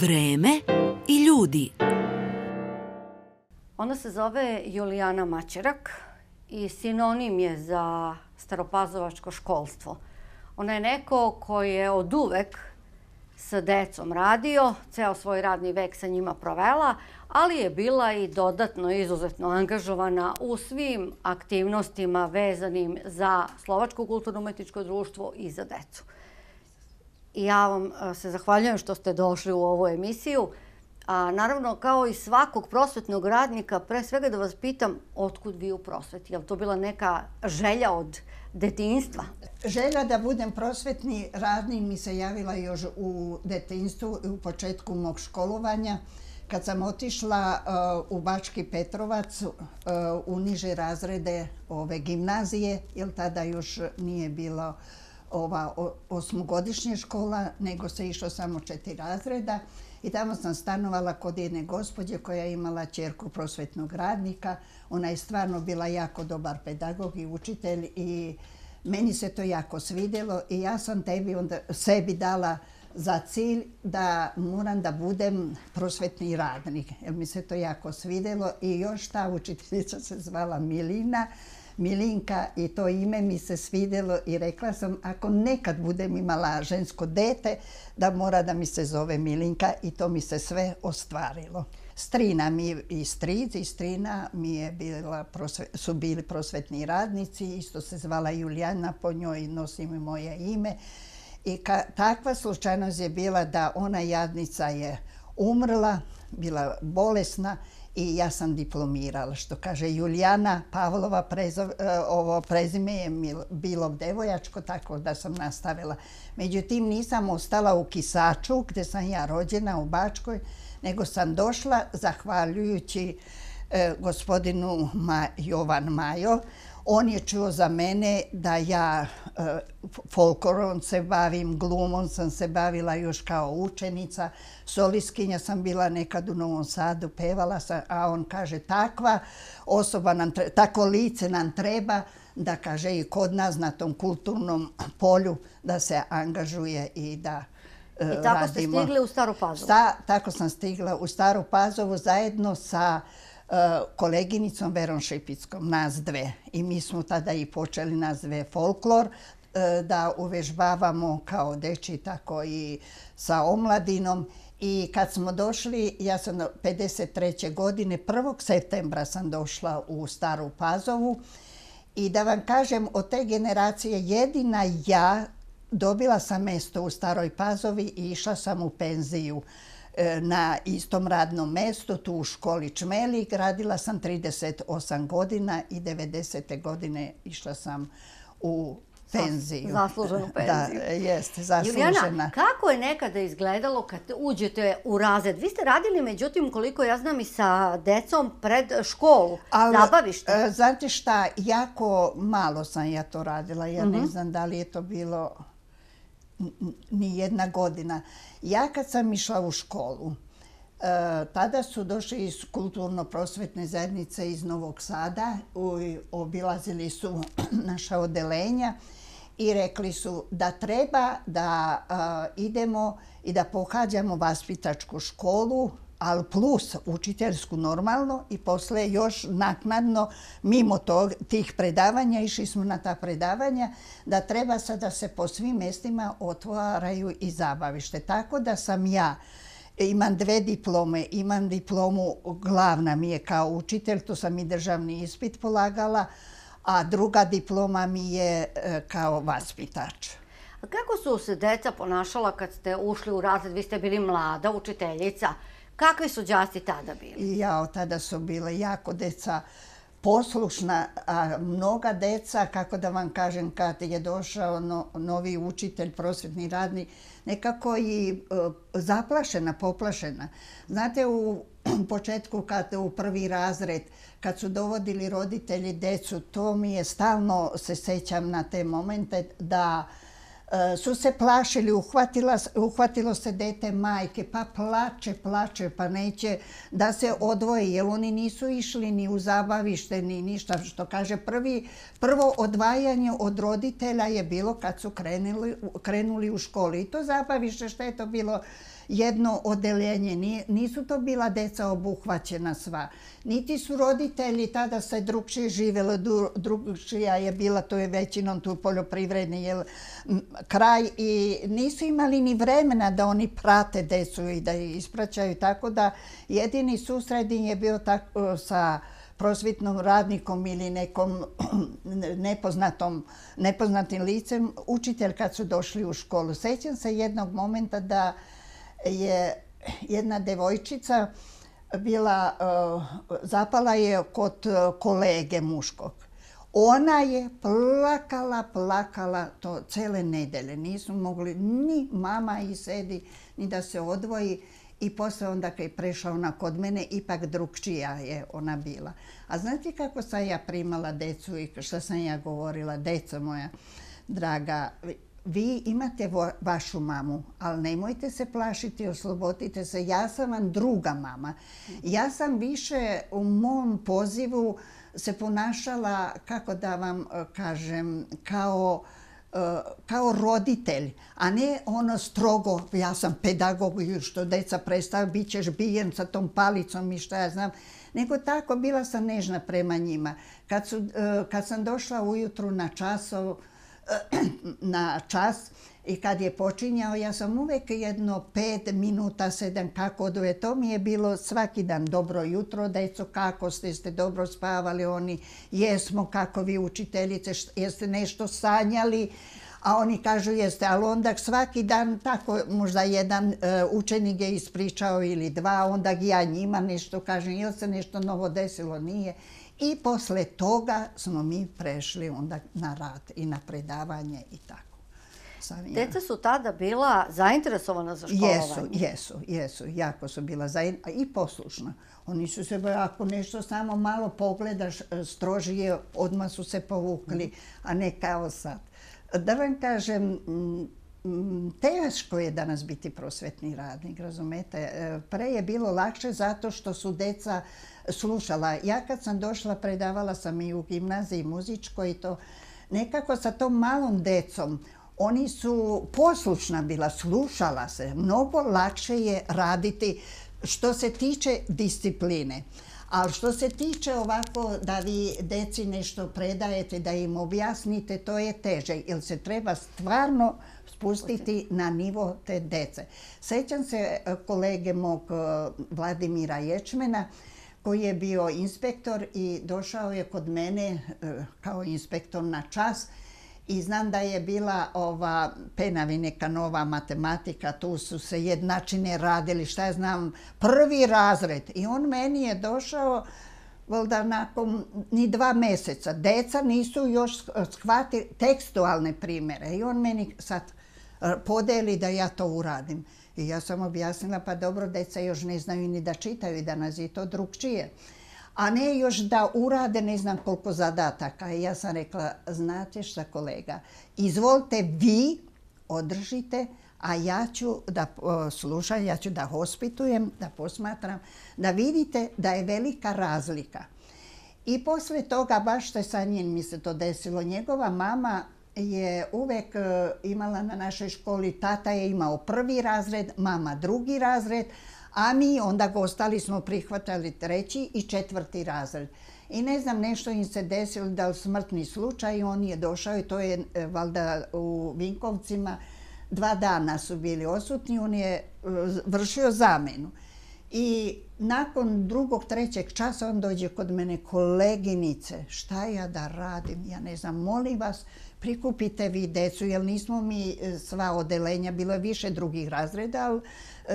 Vreme i ljudi. Ona se zove Julijana Mačerak i sinonim je za staropazovačko školstvo. Ona je neko koji je oduvek sa decom radio, ceo svoj radni vek sa njima provela, ali je bila i dodatno izuzetno angažovana u svim aktivnostima vezanim za Slovačko kulturno-umetničko društvo i za decu. I ja vam se zahvaljujem što ste došli u ovu emisiju. A naravno, kao i svakog prosvetnog radnika, pre svega da vas pitam otkud vi u prosveti? Je li to bila neka želja od detinjstva? Želja da budem prosvetni radnik mi se javila još u detinjstvu, u početku mog školovanja. Kad sam otišla u Bački Petrovac u niže razrede ove gimnazije, jer tada još nije bilo ova osmogodišnja škola, nego se išlo samo 4 razreda. I tamo sam stanovala kod jedne gospođe koja je imala ćerku prosvetnog radnika. Ona je stvarno bila jako dobar pedagog i učitelj i meni se to jako svidjelo i ja sam sebi dala za cilj da moram da budem prosvetni radnik. Jer mi se to jako svidjelo i još ta učiteljica se zvala Milinka i to ime mi se svidjelo i rekla sam ako nekad budem imala žensko dete da mora da mi se zove Milinka i to mi se sve ostvarilo. Strina mi i stric i strina mi je su bili prosvetni radnici, isto se zvala Julijana, po njoj nosim i moje ime. I takva slučajnost je bila da ona jadnica je umrla, bila bolesna i ja sam diplomirala. Što kaže Julijana Pavlova, ovo prezime je bilo devojačko, tako da sam nastavila. Međutim, nisam ostala u Kisaču, gdje sam ja rođena u Bačkoj, nego sam došla zahvaljujući gospodinu Jovan Majo. On je čuo za mene da ja folklorom se bavim, glumom sam se bavila još kao učenica, solistkinja sam bila nekad u Novom Sadu, pevala sam, a on kaže takva osoba nam treba, tako lice nam treba, da kaže i kod nas na tom kulturnom polju da se angažuje i da radimo. I tako ste stigli u Staru Pazovu? Tako sam stigla u Staru Pazovu zajedno sa koleginicom Verom Šipickom, nas dve. I mi smo tada i počeli nas dve folklor da uvežbavamo kao dečji, tako i sa omladinom. I kad smo došli, ja sam 53. godine, 1. septembra sam došla u Staru Pazovu. I da vam kažem, od te generacije jedina ja dobila sam mjesto u Staroj Pazovi i išla sam u penziju na istom radnom mjestu, tu u školi Čmelik. Radila sam 38 godina i 90. godine išla sam u penziju. Zasluženu penziju. Da, jeste, zaslužena. Julijana, kako je nekada izgledalo kad uđete u razred? Vi ste radili, međutim, koliko ja znam, i sa decom pred školu, zabavište. Znate šta, jako malo sam ja to radila. Ja ne znam da li je to bilo ni jedna godina. Ja kad sam išla u školu, tada su došli iz kulturno-prosvetne zajednice iz Novog Sada, obilazili su naša odelenja i rekli su da treba da idemo i da pohađamo vaspitačku školu, ali plus učiteljsku normalno i posle još naknadno mimo tih predavanja išli smo na ta predavanja da treba sad da se po svim mjestima otvaraju i zabavište. Tako da sam ja, imam 2 diplome, imam diplomu, glavna mi je kao učitelj, tu sam i državni ispit polagala, a druga diploma mi je kao vaspitač. A kako su se deca ponašala kad ste ušli u razred? Vi ste bili mlada učiteljica. Kakvi su đaci tada bili? Tada su bile jako deca poslušna, a mnoga deca, kako da vam kažem, kad je došao novi učitelj, prosvetni radnik, nekako i zaplašena, poplašena. Znate, u početku, kad u prvi razred, kad su dovodili roditelji decu, to mi je stalno, se sećam na te momente, da su se plašili, uhvatilo se dete majke, pa plače, pa neće da se odvoji, jer oni nisu išli ni u zabavište, ni ništa. Što kaže, prvo odvajanje od roditelja je bilo kad su krenuli u školu. I to zabavište, što je to bilo jedno odeljenje. Nisu to bila deca obuhvaćena sva. Niti su roditelji tada se drugčije živjelo, drugčija je bila, to je većinom tu poljoprivredni kraj i nisu imali ni vremena da oni prate decu i da ih ispraćaju, tako da jedini susret je bio sa prosvjetnom radnikom ili nekom nepoznatim licem, učitelj kad su došli u školu. Sjećam se jednog momenta da je jedna devojčica zapala je kod kolege muškog. Ona je plakala to cele nedelje. Nisu mogli ni mama i sedi, ni da se odvoji. I posle onda kad je prešla ona kod mene, ipak drugčija je ona bila. A znate kako sam ja primala decu i što sam ja govorila? Deco moja draga, vi imate vašu mamu, ali nemojte se plašiti, oslobodite se. Ja sam vam druga mama. Ja sam više u mom pozivu se ponašala, kako da vam kažem, kao roditelj, a ne ono strogo, ja sam pedagog i što deca predstavlja, bit ćeš bijen sa tom palicom i šta ja znam, nego tako bila sam nežna prema njima. Kad sam došla ujutru na čas i kad je počinjao, ja sam uvijek jedno 5 minuta, 7 kako oduje. To mi je bilo svaki dan. Dobro jutro, deco, kako ste dobro spavali? Oni, jesmo, kako vi učiteljice, jeste nešto sanjali? A oni kažu jeste, ali onda svaki dan tako možda jedan učenik je ispričao ili dva, onda ja njima nešto kažem, jel se nešto novo desilo, nije. I posle toga smo mi prešli onda na rad i na predavanje i tako. Deca su tada bila zainteresovana za školovanje? Jesu, jako su bila i poslušna. Oni su se, ako nešto samo malo pogledaš strožije, odmah su se povukli, a ne kao sad. Da vam kažem, teško je danas biti prosvetni radnik, razumete? Pre je bilo lakše zato što su deca slušala. Ja kad sam došla, predavala sam i u gimnaziji muzičkoj i to nekako sa tom malom decom, oni su poslušna bila, slušala se. Mnogo lakše je raditi što se tiče discipline. Ali što se tiče ovako da vi deci nešto predajete, da im objasnite, to je teže. Jer se treba stvarno spustiti na nivo te dece. Sjećam se kolege mog Vladimira Ječmena, koji je bio inspektor i došao je kod mene kao inspektor na čas. I znam da je bila ova Penavi neka nova matematika, tu su se jednačine radili, šta ja znam, 1. razred. I on meni je došao, valjda nakon ni 2 mjeseca. Deca nisu još shvatili tekstualne primjere. I on meni sad podeli da ja to uradim. I ja sam objasnila, pa dobro, deca još ne znaju ni da čitaju danas i to drugčije. A ne još da urade ne znam koliko zadataka. I ja sam rekla, znate šta kolega, izvolite vi, održite, a ja ću da slušam, ja ću da hospitujem, da posmatram, da vidite da je velika razlika. I posle toga, baš što je sa njim mi se to desilo, njegova mama je uvek imala na našoj školi, tata je imao 1. razred, mama 2. razred, a mi onda ostali smo prihvatali 3. i 4. razred. I ne znam, nešto im se desilo, da li smrtni slučaj, on je došao i to je valjda u Vinkovcima, 2 dana su bili odsutni, on je vršio zamenu. I nakon 2., 3. časa on dođe kod mene, koleginice, šta ja da radim, ja ne znam, molim vas, prikupite vi decu, jer nismo mi sva odelenja, bilo je više drugih razreda, ali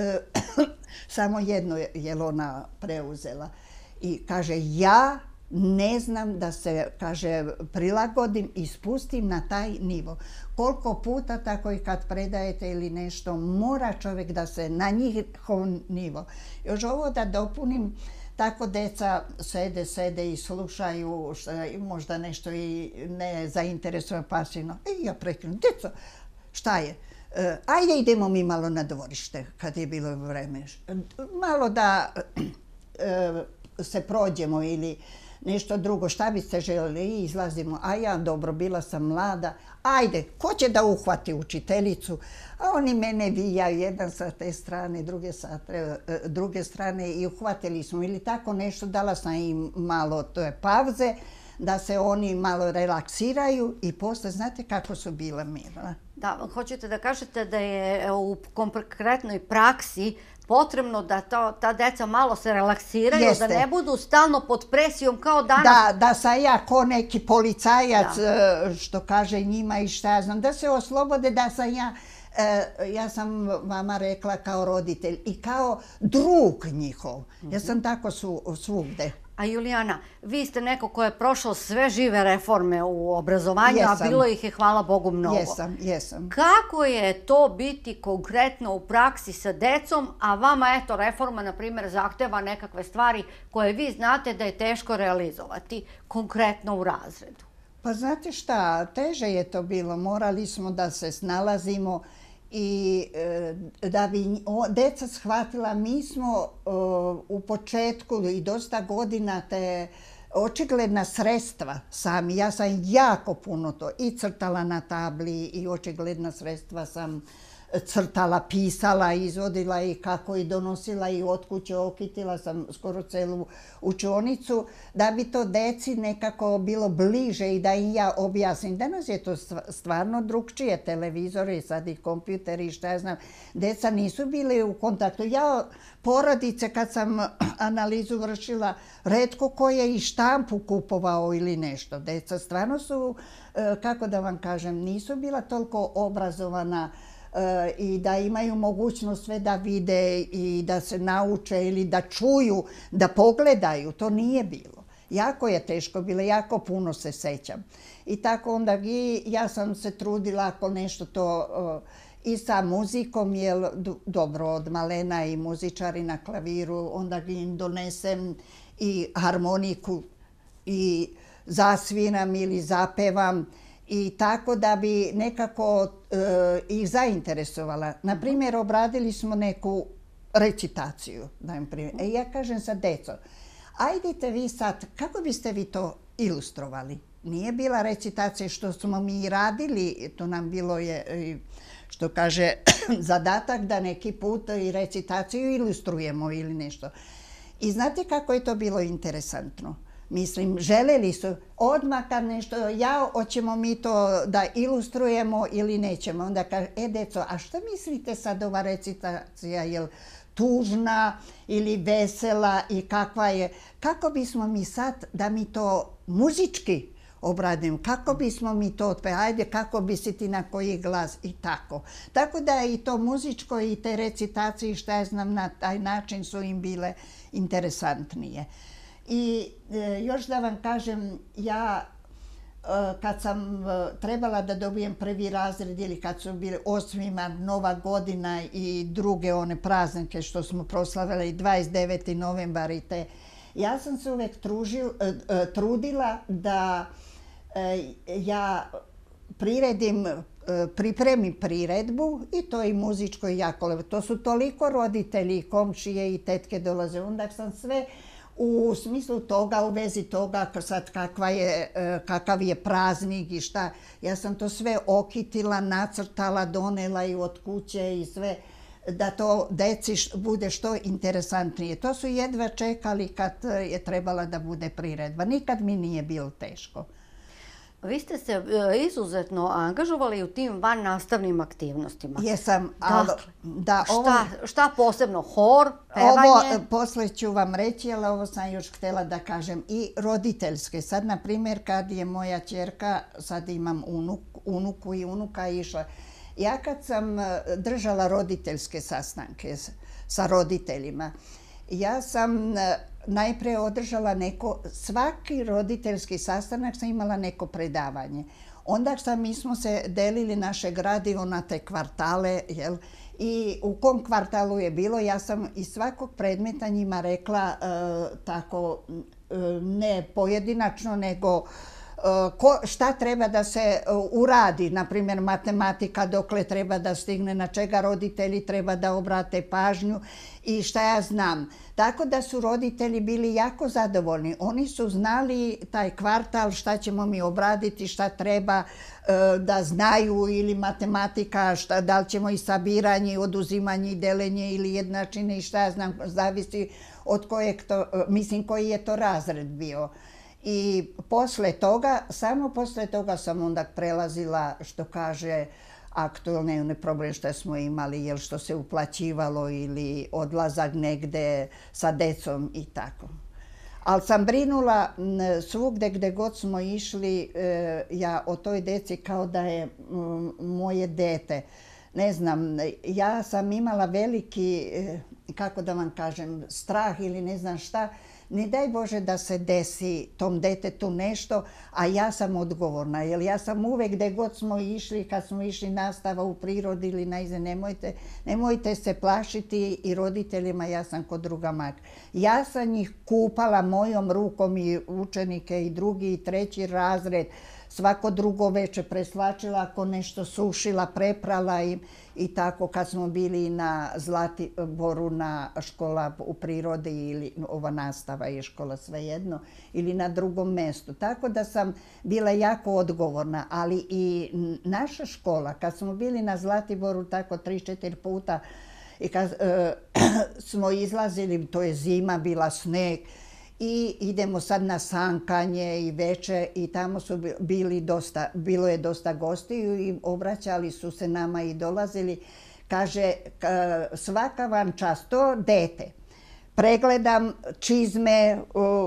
samo jedno je ona preuzela. I kaže, ja ne znam da se, kaže, prilagodim i spustim na taj nivo. Koliko puta, tako i kad predajete ili nešto, mora čovjek da se na njihov nivo. Još ovo da dopunim, tako deca sede i slušaju, možda nešto i ne zainteresuje pasivno. I ja prekrenem, deco, šta je? Ajde idemo mi malo na dvorište, kad je bilo vreme. Malo da se prođemo ili nešto drugo, šta biste željeli, i izlazimo, a ja dobro, bila sam mlada, ajde, ko će da uhvati učiteljicu, a oni mene vijaju, jedan sa te strane, druge strane i uhvatili smo ili tako nešto, dala sam im malo pauze, da se oni malo relaksiraju i posle, znate kako su bila mirna. Da, hoćete da kažete da je u konkretnoj praksi potrebno da ta deca malo se relaksiraju, Jeste. da ne budu stalno pod presijom kao danas. Da sam ja ko neki policajac, što kaže njima i šta ja znam, da se oslobode, da sam ja sam vama rekla kao roditelj i kao drug njihov. Ja sam tako svugde. A Julijana, vi ste neko ko je prošao sve žive reforme u obrazovanju, a bilo ih je, hvala Bogu, mnogo. Jesam. Kako je to biti konkretno u praksi sa decom, a vama, eto, reforma, na primjer, zahteva nekakve stvari koje vi znate da je teško realizovati, konkretno u razredu? Pa znate šta, teže je to bilo. Morali smo da se snalazimo i da bi deca shvatila, mi smo u početku i dosta godina te očigledna sredstva sami. Ja sam jako puno to i crtala na tabli i očigledna sredstva sam crtala, pisala, izvodila i kako i donosila i od kuće okitila sam skoro celu učionicu da bi to deci nekako bilo bliže i da im ja objasnim. Danas je to stvarno drugčije, televizori, sad i kompjuteri i šta ja znam. Deca nisu bili u kontaktu. Ja porodice kad sam analizu vršila, retko ko je i štampu kupovao ili nešto. Deca stvarno su, kako da vam kažem, nisu bila toliko obrazovana i da imaju mogućnost sve da vide i da se nauče ili da čuju, da pogledaju. To nije bilo. Jako je teško bilo, jako puno se sećam. I tako onda ja sam se trudila ako nešto to i sa muzikom, jer dobro od malena i muzičari na klaviru, onda im donesem i harmoniku i zasviram ili zapevam. I tako da bi nekako ih zainteresovala. Na primjer, obradili smo neku recitaciju. Ja kažem sa decom, ajdite vi sad, kako biste vi to ilustrovali? Nije bila recitacija što smo mi radili, to nam bilo je, što kaže, zadatak da neki put i recitaciju ilustrujemo ili nešto. I znate kako je to bilo interesantno? Mislim, želeli su odmah kad nešto, hoćemo mi to da ilustrujemo ili nećemo. Onda kaže, deco, a šta mislite sad ova recitacija, je li tužna ili vesela i kakva je? Kako bismo mi sad da mi to muzički obradimo, kako bismo mi to otpevali, ajde kako bi si ti na koji glas i tako. Tako da i to muzičko i te recitacije, šta ja znam, na taj način su im bile interesantnije. I još da vam kažem, ja kad sam trebala da dobijem prvi razred ili kad su bili 8. mart, Nova godina i druge one praznike što smo proslavili, 29. novembar i te, ja sam se uvek trudila da ja pripremim priredbu i to i muzičko i jako lepo. To su toliko roditelji, komšije i tetke dolaze. Onda sam sve u smislu toga, u vezi toga, sad kakav je praznik i šta. Ja sam to sve okitila, nacrtala, donela i od kuće i sve, da to deci bude što interesantnije. To su jedva čekali kad je trebala da bude priredba. Nikad mi nije bilo teško. Vi ste se izuzetno angažovali u tim vannastavnim aktivnostima. Jesam, šta posebno? Hor, pevanje? Ovo posle ću vam reći, ali ovo sam još htjela da kažem i roditeljske. Sad, na primjer, kad je moja ćerka, sad imam unuku i unuka išla. Ja kad sam držala roditeljske sastanke sa roditeljima, ja sam najprije održala svaki roditeljski sastanak sam imala neko predavanje. Onda mi smo se delili naše gradivo na te kvartale, jel? I u kom kvartalu je bilo, ja sam iz svakog predmeta njima rekla tako, ne pojedinačno, nego šta treba da se uradi, na primjer matematika, dokle treba da stigne, na čega roditelji treba da obrate pažnju i šta ja znam. Tako da su roditelji bili jako zadovoljni. Oni su znali taj kvartal šta ćemo mi obraditi, šta treba da znaju, ili matematika, da li ćemo i sabiranje, i oduzimanje, i delenje, ili jednačine, i šta ja znam, zavisi od kojeg to, mislim koji je to razred bio. I posle toga, samo posle toga sam onda prelazila, što kaže, aktualne problem što smo imali, jel što se uplaćivalo ili odlazak negde sa decom i tako. Ali sam brinula svugde gde god smo išli, ja o toj deci kao da je moje dete. Ne znam, ja sam imala veliki, kako da vam kažem, strah ili ne znam šta. Ne daj Bože da se desi tom detetu nešto, a ja sam odgovorna. Jer ja sam uvek gde god smo išli, kad smo išli nastava u prirodi ili na ize, nemojte se plašiti, i roditeljima ja sam kod druga majka. Ja sam ih kupala mojom rukom, i učenike i drugi i treći razred. Svako drugo veče preslačila, ako nešto sušila, preprala im i tako kad smo bili na Zlatiboru na škola u prirodi ili ova nastava je škola svejedno ili na drugom mestu. Tako da sam bila jako odgovorna, ali i naša škola kad smo bili na Zlatiboru tako 3-4 puta i kad smo izlazili, to je zima, bila sneg, i idemo sad na sankanje i veče i tamo su bilo je dosta gostiju i obraćali su se nama i dolazili. Kaže, svaka vam čast, to dete. Pregledam čizme,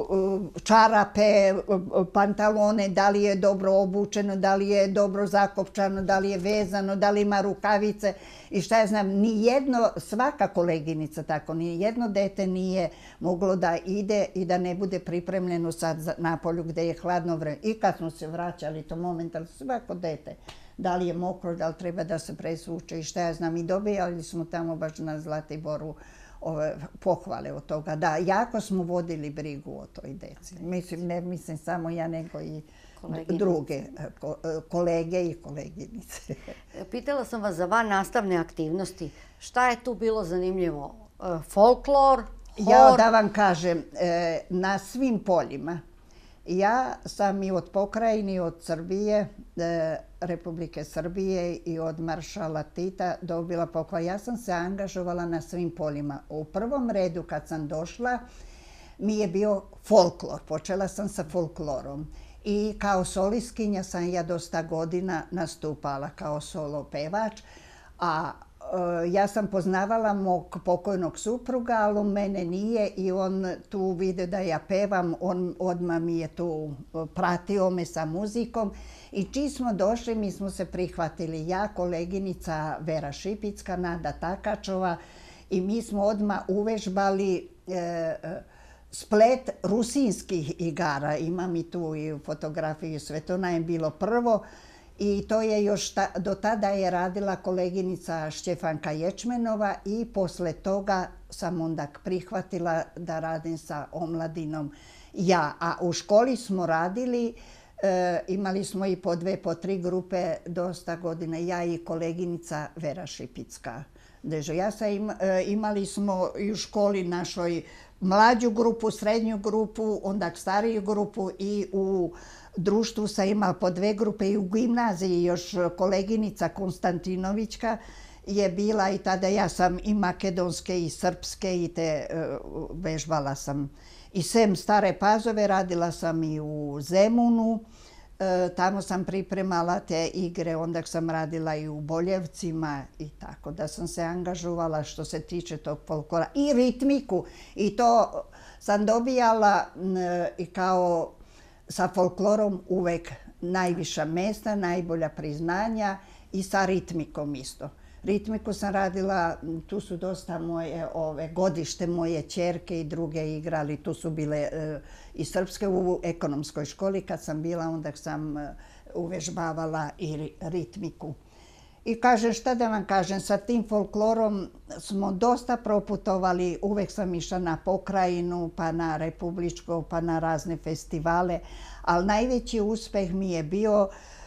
čarape, pantalone, da li je dobro obučeno, da li je dobro zakopčano, da li je vezano, da li ima rukavice i šta ja znam. Nijedno, svaka koleginica tako, nijedno dete nije moglo da ide i da ne bude pripremljeno sad na polju gde je hladno vreme. I kad smo se vraćali, to momentalno, svako dete, da li je mokro, da li treba da se presuče i šta ja znam. I dobijali smo tamo baš na Zlatiboru pohvale od toga. Da, jako smo vodili brigu o toj deci. Mislim, ne mislim samo ja, nego i druge kolege i koleginice. Pitala sam vas za van nastavne aktivnosti. Šta je tu bilo zanimljivo? Folklor? Ja da vam kažem, na svim poljima. Ja sam i od pokrajine, i od Srbije, Republike Srbije i od maršala Tita dobila pohvale. Ja sam se angažovala na svim poljima. U prvom redu kad sam došla mi je bio folklor. Počela sam sa folklorom. I kao solistkinja sam ja dosta godina nastupala kao solo pevač, a ja sam poznavala mog pokojnog supruga, ali on mene nije i on tu vidio da ja pevam, on odmah mi je tu pratio me sa muzikom i čim smo došli mi smo se prihvatili, ja, koleginica Vera Šipicka, Nada Takačova i mi smo odmah uvežbali splet rusinskih igara, imam i tu i fotografiju, sve to nam je bilo prvo. I to je još, do tada je radila koleginica Štjefanka Ječmenova i posle toga sam onda prihvatila da radim sa omladinom ja. A u školi smo radili, imali smo i po 2, po 3 grupe dosta godina, ja i koleginica Vera Šipicka. Imali smo i u školi našoj mlađu grupu, srednju grupu, onda stariju grupu i u društvu sam imala po 2 grupe i u gimnaziji još koleginica Konstantinovićka je bila i tada ja sam i makedonske i srpske i te vežbala sam. I sem Stare Pazove radila sam i u Zemunu, tamo sam pripremala te igre, onda sam radila i u Boljevcima i tako da sam se angažovala što se tiče tog folklora i ritmiku i to sam dobijala i kao sa folklorom uvek najviša mesta, najbolja priznanja i sa ritmikom isto. Ritmiku sam radila, tu su dosta moje godište, moje ćerke i druge igrali, tu su bile i srpske u ekonomskoj školi kad sam bila, onda sam uvežbavala i ritmiku. I kažem, šta da vam kažem, sa tim folklorom smo dosta proputovali, uvek sam išla na pokrajinu, pa na republičko, pa na razne festivale, ali najveći uspeh mi je bio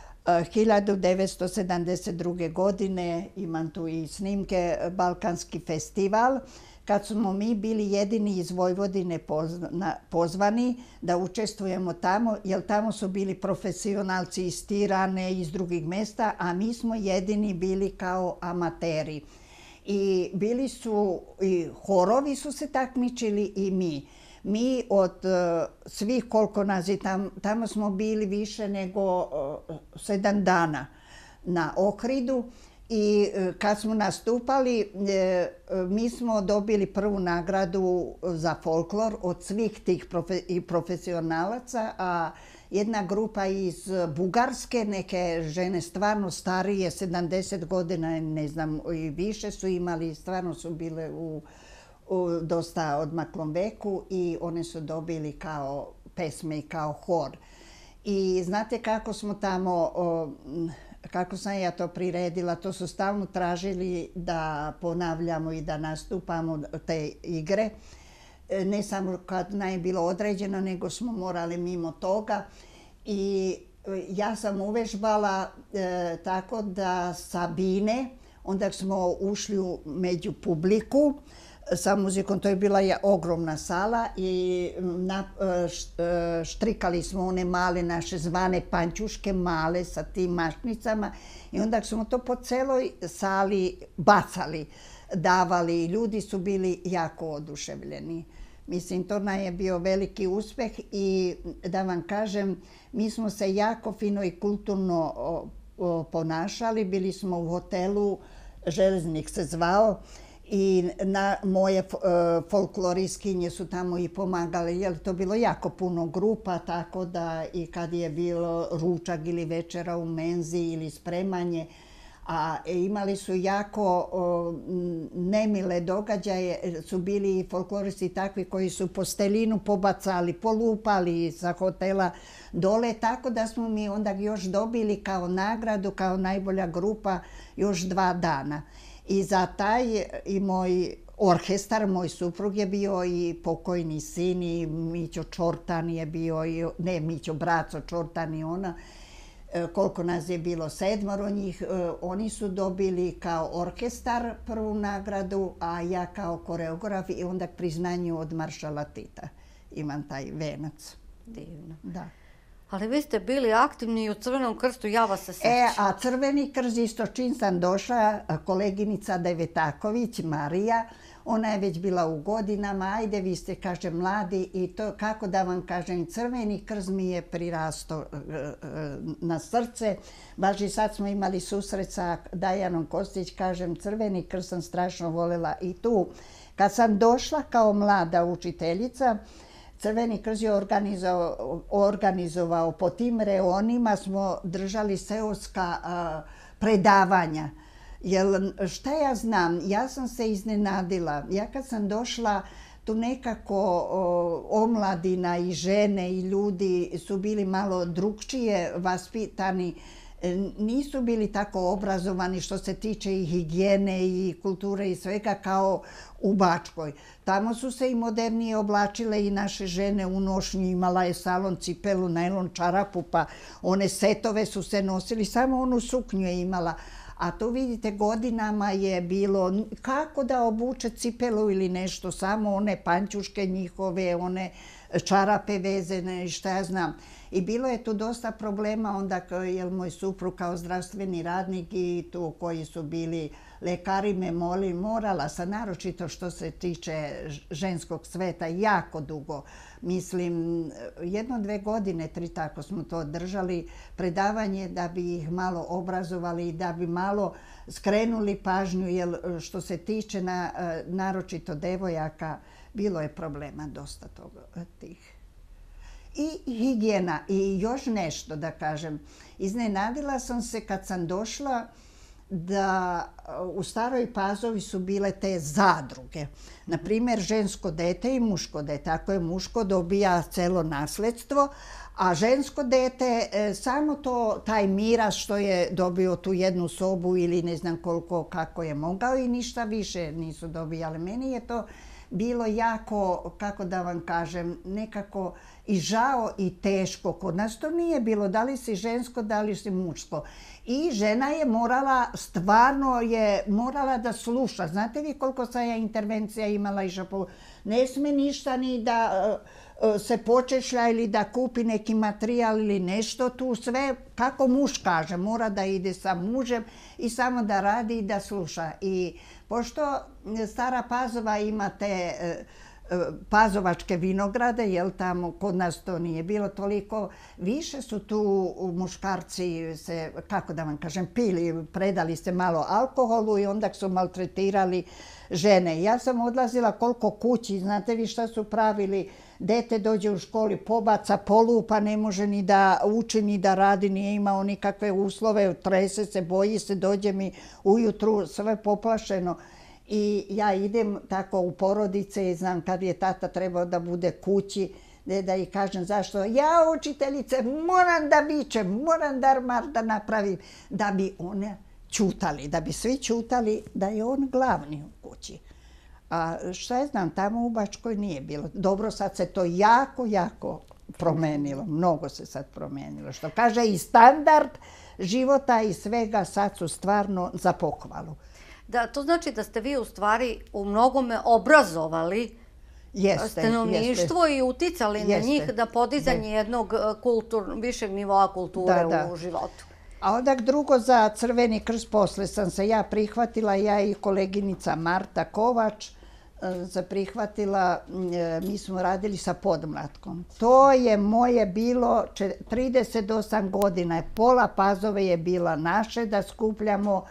1972. godine, imam tu i snimke, Balkanski festival, kad smo mi bili jedini iz Vojvodine pozvani da učestvujemo tamo, jer tamo su bili profesionalci iz Tirane i iz drugih mesta, a mi smo jedini bili kao amateri. I bili su, i horovi su se takmičili i mi. Mi od svih koliko nas je tamo smo bili više nego 7 dana na Ohridu. I kad smo nastupali, mi smo dobili prvu nagradu za folklor od svih tih profesionalaca, a jedna grupa iz Bugarske, neke žene stvarno starije, 70 godina, ne znam, i više su imali, stvarno su bile u dosta odmaklom veku i one su dobili kao pesme i kao hor. I znate kako smo tamo, kako sam ja to priredila, to su stalno tražili da ponavljamo i da nastupamo te igre. Ne samo kad nam je bilo određeno, nego smo morali mimo toga. I ja sam uvežbala tako da sa bine, onda smo ušli među publiku sa muzikom, to je bila ogromna sala i štrikali smo one male naše zvane pančuške, male sa tim mašnicama i onda smo to po celoj sali bacali, davali. Ljudi su bili jako oduševljeni. Mislim, to nam je bio veliki uspeh i da vam kažem, mi smo se jako fino i kulturno ponašali. Bili smo u hotelu, Železnik se zvao, i moje folkloristkinje su tamo i pomagale, jer to bilo jako puno grupa, tako da i kad je bilo ručak ili večera u menzi ili spremanje, a imali su jako nemile događaje, su bili i folkloristi takvi koji su postelinu pobacali, polupali sa hotela dole, tako da smo mi onda još dobili kao nagradu, kao najbolja grupa, još 2 dana. I za taj i moj orkestar, moj suprug je bio i pokojni sin i Mićo Čortan je bio, ne Mićo, Braco Čortan i ona, koliko nas je bilo 7 njih, oni su dobili kao orkestar prvu nagradu, a ja kao koreograf i onda priznanju od maršala Tita. Imam taj venac. Divno. Da. Ali vi ste bili aktivni i u Crvenom krstu, ja vas se sećam. A Crveni krst, isto čim sam došla, koleginica Devetaković, Marija, ona je već bila u godinama, ajde vi ste, kaže, mladi i to, kako da vam kažem, Crveni krst mi je prirasto na srce. Baš i sad smo imali susret sa Dajanom Kostić, kažem, Crveni krst sam strašno voljela i tu. Kad sam došla kao mlada učiteljica, Crveni krst je organizovao po tim reonima, smo držali seoska predavanja. Jer šta ja znam, ja sam se iznenadila. Ja kad sam došla, tu nekako omladina i žene i ljudi su bili malo drukčije vaspitani, nisu bili tako obrazovani što se tiče i higijene i kulture i svega kao u Bačkoj. Tamo su se i modernije oblačile i naše žene u nošnji, imala je salon, cipelu, najlon čarapu, pa one setove su se nosili, samo onu suknju je imala. A to vidite, godinama je bilo kako da obuče cipelu ili nešto, samo one pančuške njihove, one čarape vezene i šta ja znam. I bilo je tu dosta problema onda, jer moj suprug kao zdravstveni radnik i tu koji su bili lekari me morala sam, naročito što se tiče ženskog sveta, jako dugo. Mislim, 1-2 godine, 3 tako smo to držali, predavanje da bi ih malo obrazovali i da bi malo skrenuli pažnju, jer što se tiče naročito devojaka, bilo je problema dosta toga tih. I higijena i još nešto da kažem. Iznenadila sam se kad sam došla da u Staroj Pazovi su bile te zadruge. Na primjer, žensko dete i muško dete. Ako je muško, dobija celo nasledstvo, a žensko dete samo taj miraz što je dobio tu jednu sobu ili ne znam koliko, kako je mogao i ništa više nisu dobijali. Meni je to bilo jako, kako da vam kažem, nekako i žao i teško. Kod nas to nije bilo, da li si žensko, da li si muško. I žena je morala, stvarno je morala da sluša. Znate vi koliko sam ja intervencija imala i žapu? Ne sme ništa ni da se počešlja ili da kupi neki materijal ili nešto. Tu sve, kako muž kaže, mora da ide sa mužem i samo da radi i da sluša. I pošto Stara Pazova ima te pazovačke vinograde, jel tamo kod nas to nije bilo toliko, više su tu muškarci se, kako da vam kažem, pili, predali se malo alkoholu i onda su maltretirali žene. Ja sam odlazila koliko kući, znate vi šta su pravili, dete dođe u školi, pobaca, polupa, ne može ni da uči, ni da radi, nije imao nikakve uslove, trese se, boji se, dođe mi ujutru sve poplašeno. I ja idem tako u porodice i znam kad je tata trebao da bude kući, da ih kažem zašto. Ja, učiteljice, moram da vičem, moram da napravim, da bi one čutali, da bi svi čutali da je on glavni u kući. A šta je znam, tamo u Bačkoj nije bilo. Dobro, sad se to jako, jako promenilo. Mnogo se sad promenilo. Što kaže i standard života i svega sad su stvarno za pohvalu. Da, to znači da ste vi u stvari u mnogome obrazovali stanovništvo i uticali na njih da podizanje jednog višeg nivoa kulture u životu. A onda drugo za Crveni krst posle sam se ja prihvatila, ja i koleginica Marta Kovač se prihvatila, mi smo radili sa podmlatkom. To je moje bilo 38 godina, pola Pazove je bila naše da skupljamo.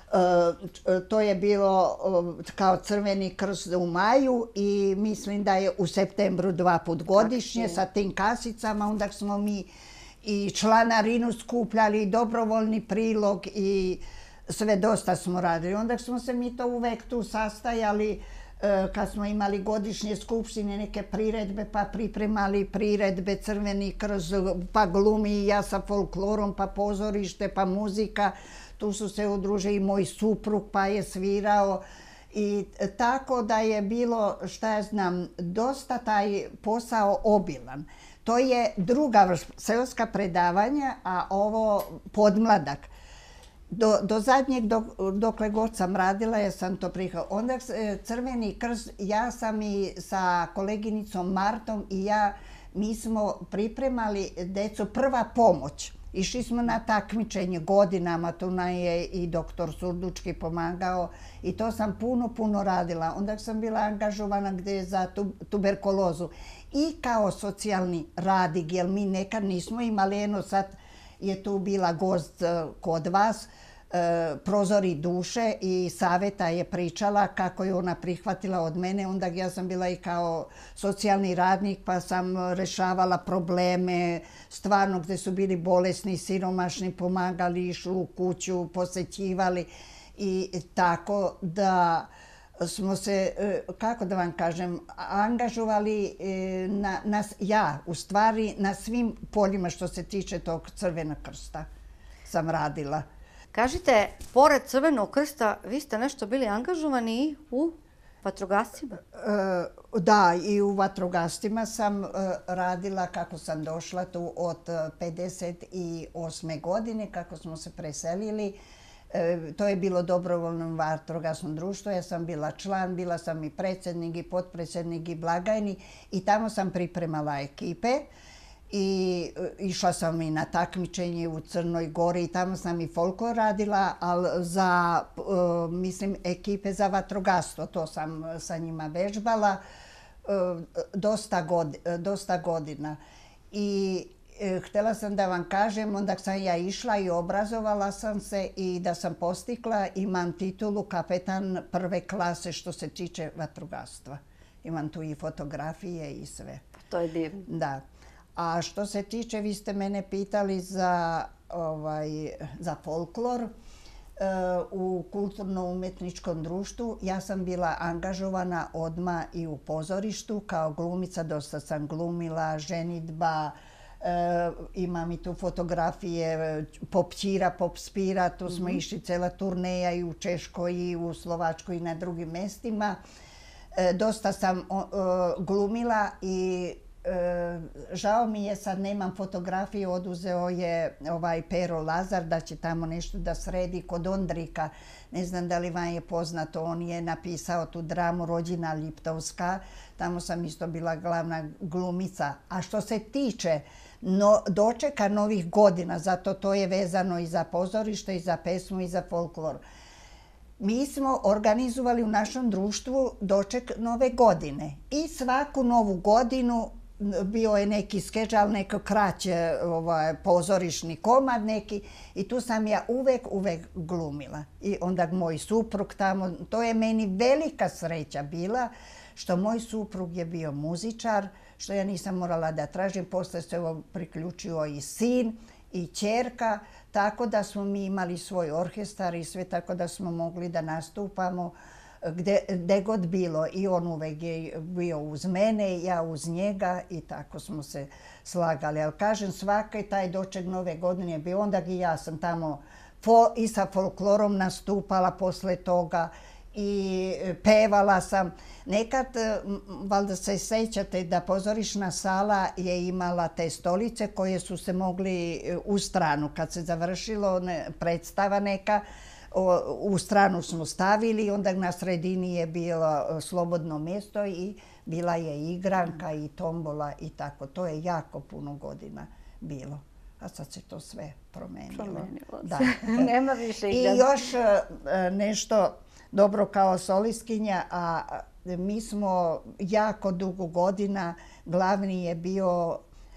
To je bilo kao Crveni krst u maju i mislim da je u septembru 2 put godišnje sa tim kasicama. Onda smo mi i članarinu skupljali, i dobrovoljni prilog i sve dosta smo radili. Onda smo se mi to uvek tu sastajali kad smo imali godišnje skupštine, neke priredbe, pa pripremali priredbe, Crveni krst, pa glumi i ja sa folklorom, pa pozorište, pa muzika. Tu su se udružili i moj suprug pa je svirao i tako da je bilo, šta ja znam, dosta taj posao obilan. To je druga vrsta, seoska predavanja, a ovo podmladak. Do zadnjeg, dokle god sam radila, ja sam to prihvatila. Onda Crveni krst, ja sam i sa koleginicom Martom i ja, mi smo pripremali decu prva pomoć. Išli smo na takmičenje godinama, tu nam je i doktor Surdučki pomagao i to sam puno radila. Onda sam bila angažovana gdje za tuberkulozu i kao socijalni radnik, jer mi nekad nismo imali, eno sad je tu bila gost kod vas, Prozori duše i Saveta je pričala kako je ona prihvatila od mene. Onda ja sam bila i kao socijalni radnik pa sam rešavala probleme, stvarno gdje su bili bolesni, siromašni, pomagali, išli u kuću, posećivali i tako da smo se, kako da vam kažem, angažovali u stvari na svim poljima što se tiče tog Crvenog krsta sam radila. Kažite, pored Crvenog krsta, vi ste nešto bili angažovani u vatrogastima? Da, i u vatrogastima sam radila kako sam došla tu od 58. godine, kako smo se preselili. To je bilo dobrovoljno vatrogasno društvo, ja sam bila član, bila sam i predsjednik i potpredsjednik i blagajnik i tamo sam pripremala ekipe. I išla sam i na takmičenje u Crnoj Gori i tamo sam i folklor radila, ali za, mislim, ekipe za vatrogastvo, to sam sa njima vežbala dosta godina. I htjela sam da vam kažem, onda sam ja išla i obrazovala sam se i da sam postigla, imam titulu kapetan prve klase što se tiče vatrogastva. Imam tu i fotografije i sve. To je divno. Da. A što se tiče, vi ste mene pitali za folklor. u kulturno-umjetničkom društvu. Ja sam bila angažovana odmah i u pozorištu kao glumica. Dosta sam glumila, ženidba, imam i tu fotografije Pop Ćira, Pop Spira. Tu smo išli cela turneja i u Češkoj i u Slovačkoj i na drugim mestima. Dosta sam glumila i žao mi je, sad nemam fotografiju, oduzeo je Pero Lazar da će tamo nešto da sredi kod Ondrika. Ne znam da li vam je poznato, on je napisao tu dramu Rođina Liptovska. Tamo sam isto bila glavna glumica. A što se tiče dočeka novih godina, zato to je vezano i za pozorište, i za pesmu, i za folklor. Mi smo organizovali u našem društvu doček nove godine i svaku novu godinu bio je neki skeč, ali neko kraće pozorišni komad neki i tu sam ja uvek glumila. I onda moj suprug tamo, to je meni velika sreća bila što moj suprug je bio muzičar, što ja nisam morala da tražim. Posle se priključio i sin i ćerka, tako da smo mi imali svoj orkestar i sve, tako da smo mogli da nastupamo gde god bilo. I on uvek je bio uz mene, ja uz njega i tako smo se slagali. Ali kažem, svaki taj doček nove godine je bio. Onda i ja sam tamo i sa folklorom nastupala posle toga i pevala sam. Nekad, valjda se sećate da pozorišna sala je imala te stolice koje su se mogli u stranu. Kad se završilo predstava neka, u stranu smo stavili, onda na sredini je bilo slobodno mjesto i bila je igranka i tombola i tako. To je jako puno godina bilo. A sad se to sve promenilo. Da. Nema više igranka. I još nešto dobro kao solistkinja, a mi smo jako dugo godina, glavni je bio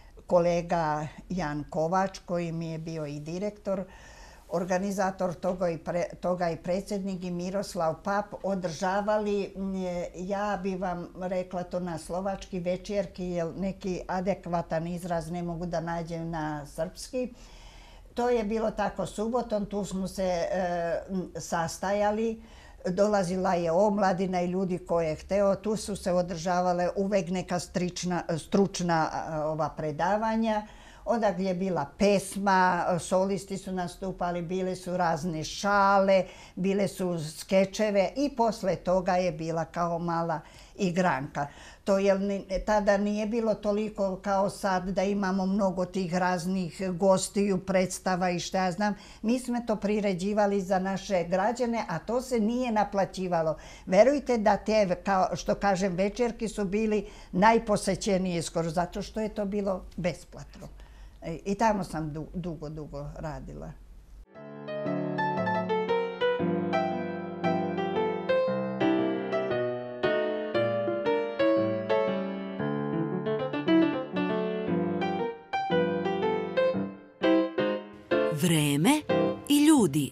kolega Jan Kovač, koji mi je bio i direktor, organizator toga i predsjednik, i Miroslav Pap, održavali, ja bi vam rekla to na slovački, večerki, jer neki adekvatan izraz ne mogu da nađem na srpski. To je bilo tako subotom, tu smo se sastajali, dolazila je omladina i ljudi koje je hteo, tu su se održavale uvek neka stručna predavanja. Onda je bila pesma, solisti su nastupali, bile su razne šale, bile su skečeve i posle toga je bila kao mala igranka. To tada nije bilo toliko kao sad da imamo mnogo tih raznih gostiju, predstava i šta ja znam. Mi smo to priređivali za naše građane, a to se nije naplaćivalo. Verujte da te, kao što kažem, večerki su bili najposećenije skoro, zato što je to bilo besplatno. I tamo sam dugo radila. Vreme i ljudi.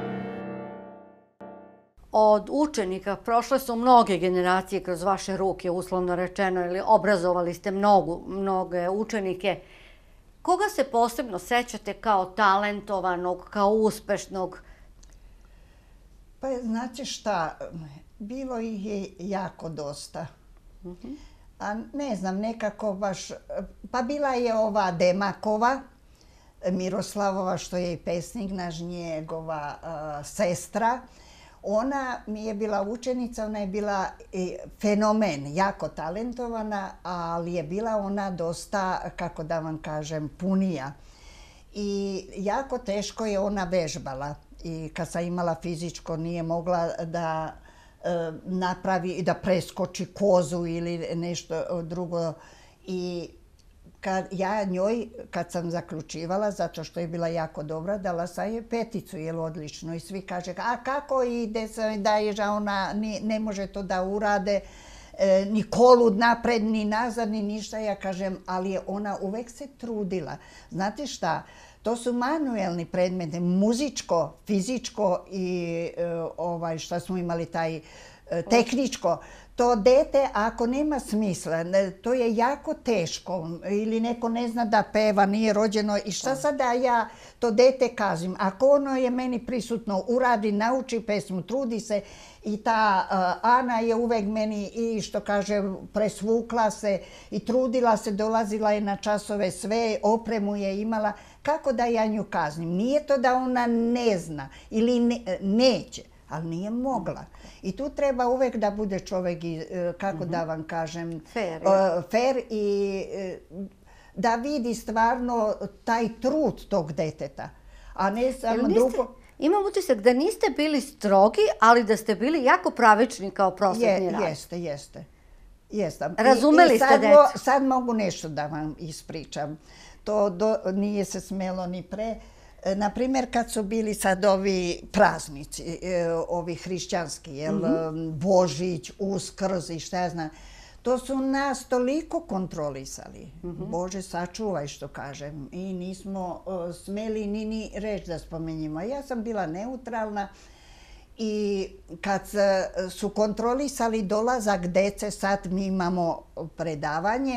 Od učenika prošle su mnoge generacije kroz vaše ruke, uslovno rečeno, ili obrazovali ste mnoge učenike. Koga se posebno sećate kao talentovanog, kao uspešnog? Pa znate šta, bilo ih je jako dosta. A ne znam, nekako baš, pa bila je ova Demakova, Miroslavova, što je i pesnik naš, njegova sestra. Ona mi je bila učenica, ona je bila fenomen, jako talentovana, ali je bila ona dosta, kako da vam kažem, punija. I jako teško je ona vežbala. I kad sam imala fizičko, nije mogla da napravi, da preskoči kozu ili nešto drugo. I ja njoj, kad sam zaključivala, zato što je bila jako dobra, dala sam je 5, jer odlično. I svi kaže, a kako ide se, da je ona ne može to da urade, ni kolu napred, ni nazad, ni ništa. Ja kažem, ali je ona uvek se trudila. Znate šta, to su manuelni predmeti, muzičko, fizičko i šta smo imali taj tehničko. To dete, ako nema smisla, to je jako teško. Ili neko ne zna da peva, nije rođeno. I šta sad da ja to dete kažem? Ako ono je meni prisutno, uradi, nauči pesmu, trudi se. I ta Ana je uvek meni, i što kaže, presvukla se i trudila se, dolazila je na časove sve, opremu je imala. Kako da ja nju kaznim? Nije to da ona ne zna ili neće, ali nije mogla. I tu treba uvek da bude čovek, kako da vam kažem, fair i da vidi stvarno taj trud tog deteta, a ne samo drugo. Imam utisak da niste bili strogi, ali da ste bili jako pravični kao prosvetni radnik. Jeste. Razumeli ste decu. Sad mogu nešto da vam ispričam. To nije se smelo ni pre. Naprimjer, kad su bili sad ovi praznici, ovi hrišćanski, Božić, Uskrs i šta ja znam, to su nas toliko kontrolisali. Bože, sačuvaj, što kažem. I nismo smeli ni reč da spomenjimo. Ja sam bila neutralna i kad su kontrolisali dolazak dece, sad mi imamo predavanje,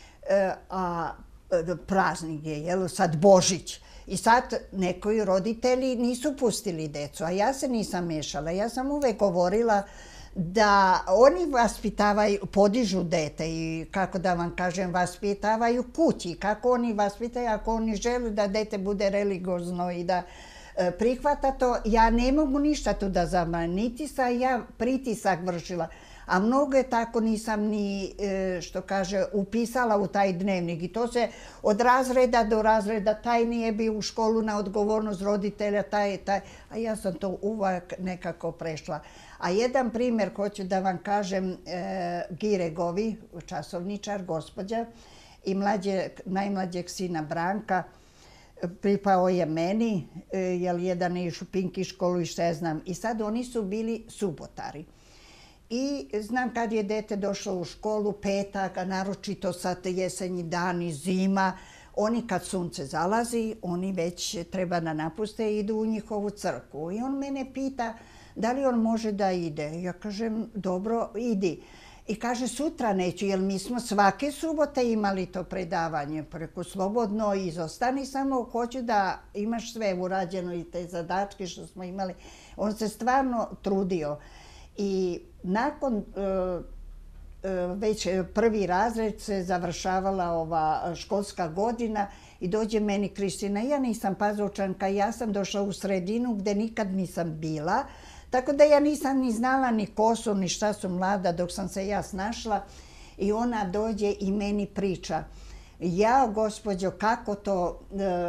a praznik je, sad Božić. I sad neki roditelji nisu pustili decu, a ja se nisam mešala. Ja sam uvek govorila da oni vaspitavaju, podižu dete i, kako da vam kažem, vaspitavaju kući. Kako oni vaspitaju, ako oni žele da dete bude religiozno i da prihvata to, ja ne mogu ništa tu da zabranim. Niti sam ja pritisak vršila. A mnogo je tako nisam ni, što kaže, upisala u taj dnevnik. I to se od razreda do razreda, taj nije bio u školu na odgovornost roditelja, taj. A ja sam to uvijek nekako prešla. A jedan primjer, hoću da vam kažem, Giregovi, časovničar, gospođa, i najmlađeg sina Branka, pripao je meni, jer jedan je išao u Pinki školu i šta ja znam. I sad oni su bili subotari. I znam kad je dete došlo u školu, petak, a naročito sad jesenji dani, zima, oni kad sunce zalazi, oni već treba da napuste i idu u njihovu crkvu. I on mene pita da li on može da ide. Ja kažem, dobro, idi. I kaže, sutra neću, jer mi smo svake subote imali to predavanje. Preko slobodno, izostani, samo hoću da imaš sve urađeno i te zadačke što smo imali. On se stvarno trudio. I nakon već prvi razred se završavala ova školska godina i dođe meni Kristina. Ja nisam Pazovčanka, ja sam došla u sredinu gdje nikad nisam bila. Tako da ja nisam ni znala ni ko su, ni šta su mlada dok sam se ja snašla. I ona dođe i meni priča. Ja, gospođo, kako to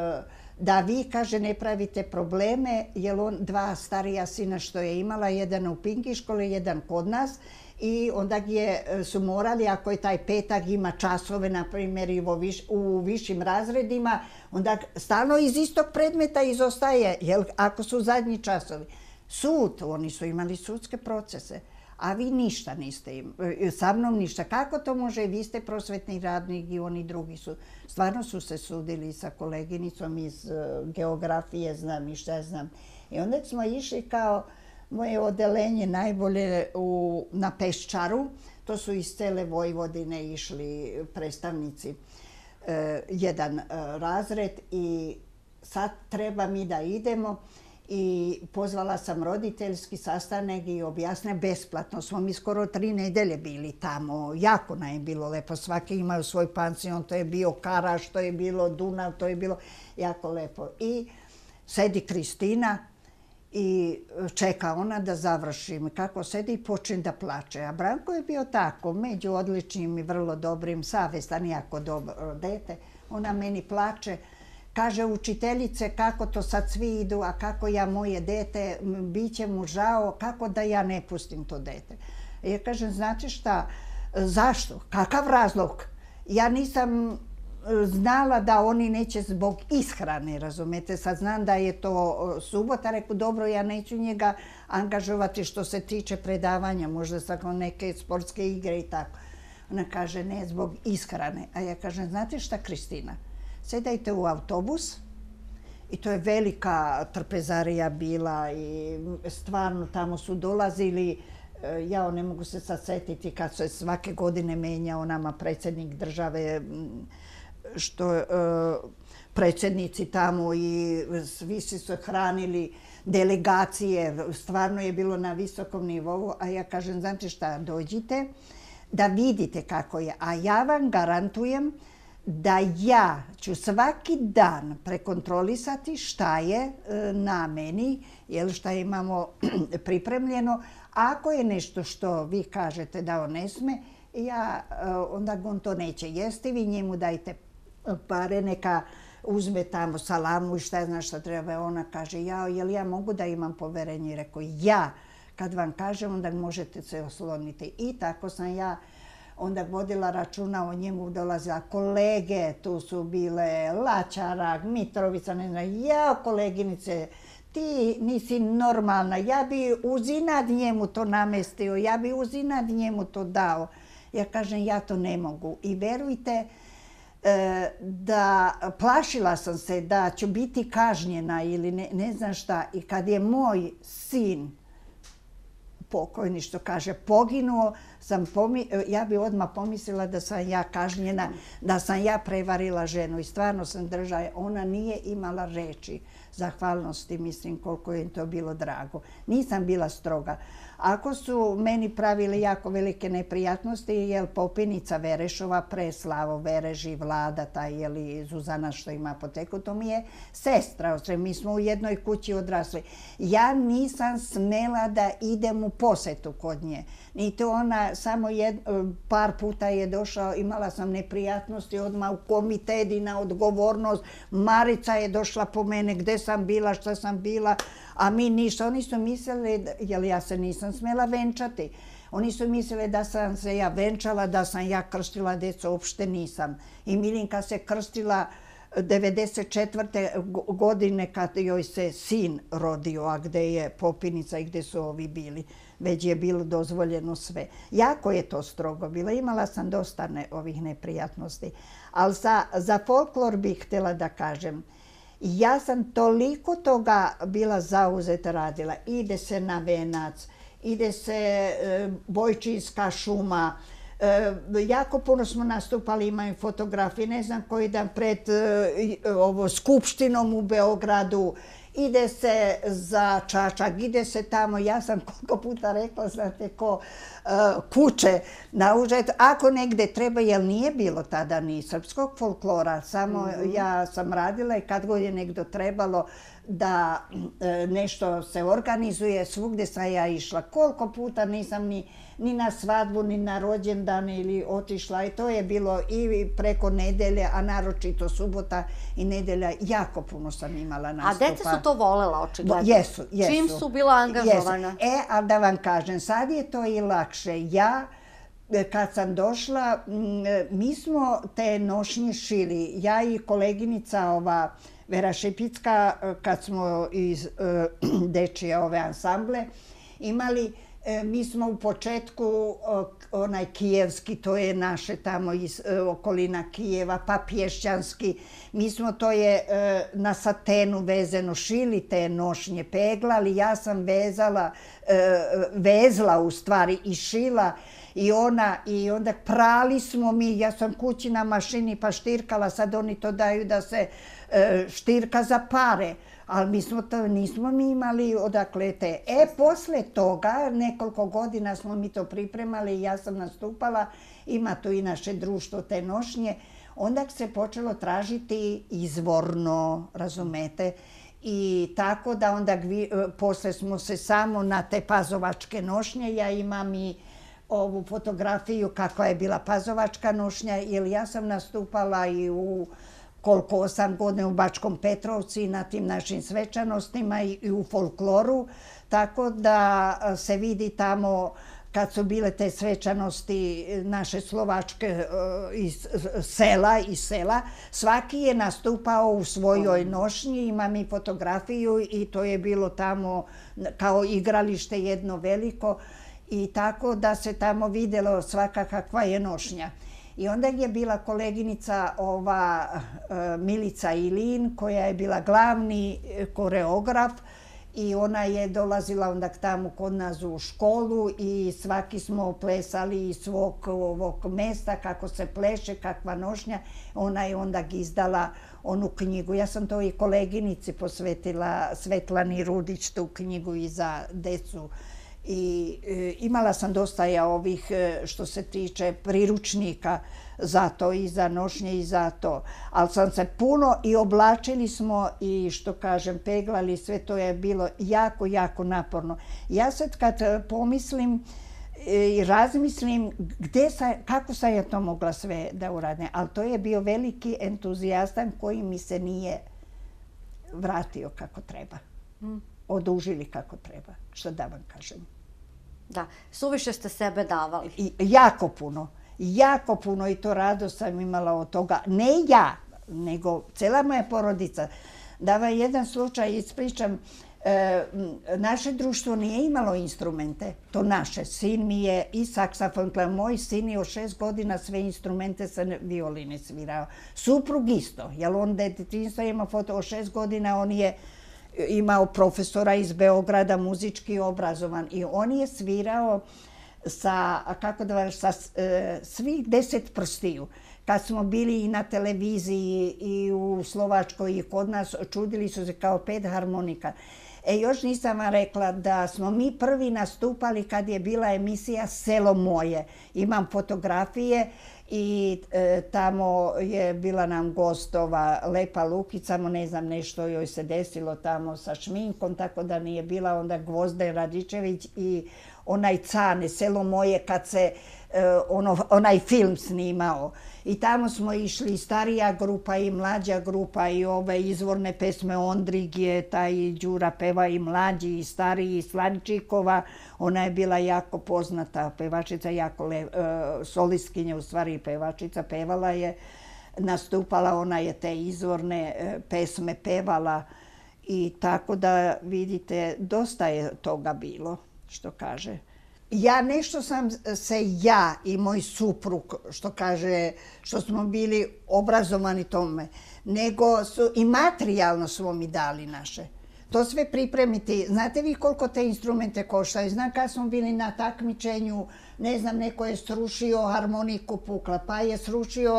da vi, kaže, ne pravite probleme, jer on dva starija sina što je imala, jedan u Pinki školi, jedan kod nas, i onda su morali, ako je taj petak ima časove, na primjer, i u višim razredima, onda stalno iz istog predmeta izostaje, jer ako su zadnji časovi. Sud, oni su imali sudske procese, a vi ništa niste imali, sa mnom ništa. Kako to može? Vi ste prosvetni radnik i oni drugi su. Stvarno su se sudili sa koleginicom iz geografije, znam i šta znam. I onda smo išli kao moje odelenje najbolje na Peščaru. To su iz cele Vojvodine išli predstavnici, jedan razred, i sad treba mi da idemo. I pozvala sam roditeljski sastanak i objasnila besplatno. Smo mi skoro 3 nedelje bili tamo. Jako nam je bilo lepo. Svaki imaju svoj pansion. To je bio Karaš, to je bilo Dunav, to je bilo jako lepo. I sedi Kristina i čeka ona da završim. Kako sedi i počne da plače. A Branko je bio tako, među odličnim i vrlo dobrim, savestan, jako dobro dete. Ona meni plače. Kaže, učiteljice, kako to sad svi idu, a kako ja moje dete, bit će mu žao, kako da ja ne pustim to dete. Ja kažem, znate šta, zašto? Kakav razlog? Ja nisam znala da oni neće zbog ishrane, razumete? Sad znam da je to subota, reku, dobro, ja neću njega angažovati što se tiče predavanja, možda sa neke sportske igre i tako. Ona kaže, ne, zbog ishrane. A ja kažem, znate šta, Kristina? Sedajte u autobus i to je velika trpezarija bila i stvarno tamo su dolazili Ja ne mogu se sad setiti kad se svake godine menjao nama predsjednik države, što predsjednici tamo i svi su hranili delegacije, stvarno je bilo na visokom nivou, a ja kažem, znate šta, dođite da vidite kako je, a ja vam garantujem da ja ću svaki dan prekontrolisati šta je na meni, šta imamo pripremljeno. Ako je nešto što vi kažete da on ne sme, onda on to neće jesti, vi njemu dajte pare, neka uzme tamo salamu i šta zna šta treba. Ona kaže, jel ja mogu da imam poverenje? I rekao, ja, kad vam kažem, onda možete se osloniti. I tako sam ja onda vodila računa o njemu, dolazila kolege, tu su bile Lačarak, Mitrovica, ne znam, koleginice, ti nisi normalna, ja bi uzinad njemu to namestio, ja bi uzinad njemu to dao. Ja kažem, ja to ne mogu. I verujte da plašila sam se da ću biti kažnjena ili ne znam šta. I kad je moj sin pokojni, što kaže, poginuo, ja bi odmah pomislila da sam ja kažnjena, da sam ja prevarila ženu i stvarno sam držala. Ona nije imala reči zahvalnosti, mislim koliko je to bilo drago. Nisam bila stroga. Ako su meni pravili jako velike neprijatnosti, jer Popinica Verešova, pre Slavo Vereš i Vlada, Zuzana što ima apoteku, to mi je sestra. Mi smo u jednoj kući odrasli. Ja nisam smela da idem u posetu kod nje. Niti ona, samo par puta je došla, imala sam neprijatnosti, odmah u komitet i na odgovornost. Marica je došla po mene, gde sam bila, šta sam bila, a mi ništa. Oni su mislili, jer ja se nisam smela venčati, oni su mislili da sam se ja venčala, da sam ja krstila djecu, uopšte nisam. I Milinka se krstila 1994. godine kad joj se sin rodio, a gde je Popinica i gde su ovi bili. Već je bilo dozvoljeno sve. Jako je to strogo bilo. Imala sam dosta ovih neprijatnosti. Ali za folklor bih htjela da kažem. Ja sam toliko toga bila zauzeta radila. Ide se na Venac, ide se Bojčinska šuma. Jako puno smo nastupali, imaju fotografije, ne znam koji dan pred Skupštinom u Beogradu. Ide se za Čačak, ide se tamo. Ja sam koliko puta rekla, znate, ko kuće na Užet. Ako negde treba, jer nije bilo tada ni srpskog folklora, samo ja sam radila i kad god je negdje trebalo da nešto se organizuje, svugdje sam ja išla. Koliko puta nisam ni na svadbu, ni na rođendan ili otišla i to je bilo i preko nedelje, a naročito subota i nedelja. Jako puno sam imala nastupa. A deca su to volela, očigledno? Jesu. Čim su bila angažovana? A da vam kažem, sad je to i lakše. Ja, kad sam došla, mi smo te nošnje šili. Ja i koleginica Vera Šipicka, kad smo iz dečije ove ansamble imali, mi smo u početku onaj kijevski, to je naše tamo iz okolina Kijeva, pa pješćanski. Mi smo to je na satenu vezeno šili te nošnje, peglali. Ja sam vezla u stvari i šila i onda prali smo mi. Ja sam kući na mašini pa štirkala, sad oni to daju da se štirka za pare. Ali nismo mi imali odakle te. Posle toga, nekoliko godina smo mi to pripremali i ja sam nastupala, ima tu i naše društvo te nošnje. Onda se počelo tražiti izvorno, razumete, i tako da onda posle smo se samo na te pazovačke nošnje, ja imam i ovu fotografiju kakva je bila pazovačka nošnja, jer ja sam nastupala i u koliko 8 godina u Bačkom Petrovci na tim našim svečanostima i u folkloru, tako da se vidi tamo kad su bile te svečanosti naše slovačke iz sela, svaki je nastupao u svojoj nošnji, imam i fotografiju i to je bilo tamo kao igralište jedno veliko i tako da se tamo vidjelo svaka kakva je nošnja. I onda je bila koleginica Milica Ilin, koja je bila glavni koreograf i ona je dolazila onda tamo kod nas u školu i svaki smo plesali iz svog ovog mesta, kako se pleše, kakva nošnja. Ona je onda izdala onu knjigu. Ja sam to i koleginici posvetila, Svetlani Rudić, tu knjigu i za decu. I imala sam dosta ovih što se tiče priručnika za to i za nošnje i za to. Ali sam se puno i oblačili smo i što kažem peglali, sve to je bilo jako, jako naporno. Ja sad kad pomislim i razmislim kako sam ja to mogla sve da uradim, ali to je bio veliki entuzijastan koji mi se nije vratio kako treba. Odužili kako treba, što da vam kažem. Da, suviše ste sebe davali. Jako puno i to radost sam imala od toga. Ne ja, nego cela moja porodica. Da vam jedan slučaj ispričam, naše društvo nije imalo instrumente, to naše. Sin mi je i saksafon, moj sin je od 6 godina sve instrumente sa violine svirao. Suprug isto, jer on detinjstva ima foto od 6 godina, on je imao profesora iz Beograda, muzički obrazovan i on je svirao sa svih 10 prstiju. Kad smo bili i na televiziji i u Slovačkoj i kod nas, čudili su se kao 5 harmonika. Još nisam vam rekla da smo mi prvi nastupali kad je bila emisija Selo moje. Imam fotografije i tamo je bila nam gostova Lepa Lukica, ne znam nešto joj se desilo tamo sa šminkom, tako da nije bila onda Gvozden Radičević i onaj Cane, Selo moje, kad se onaj film snimao. I tamo smo išli starija grupa i mlađa grupa i ove izvorne pesme Ondrigije, taj Đura peva i mlađi i stariji, Slančikova. Ona je bila jako poznata pevačica, solistkinja, u stvari pevačica, pevala je, nastupala, ona je te izvorne pesme pevala i tako da vidite, dosta je toga bilo, što kaže. Nešto sam se ja i moj suprug, što kaže, što smo bili obrazovani tome, nego i materijalno smo mi dali naše. To sve pripremiti. Znate vi koliko te instrumente koštaju? Znam kad smo bili na takmičenju, ne znam, neko je srušio harmoniku pukla, pa je srušio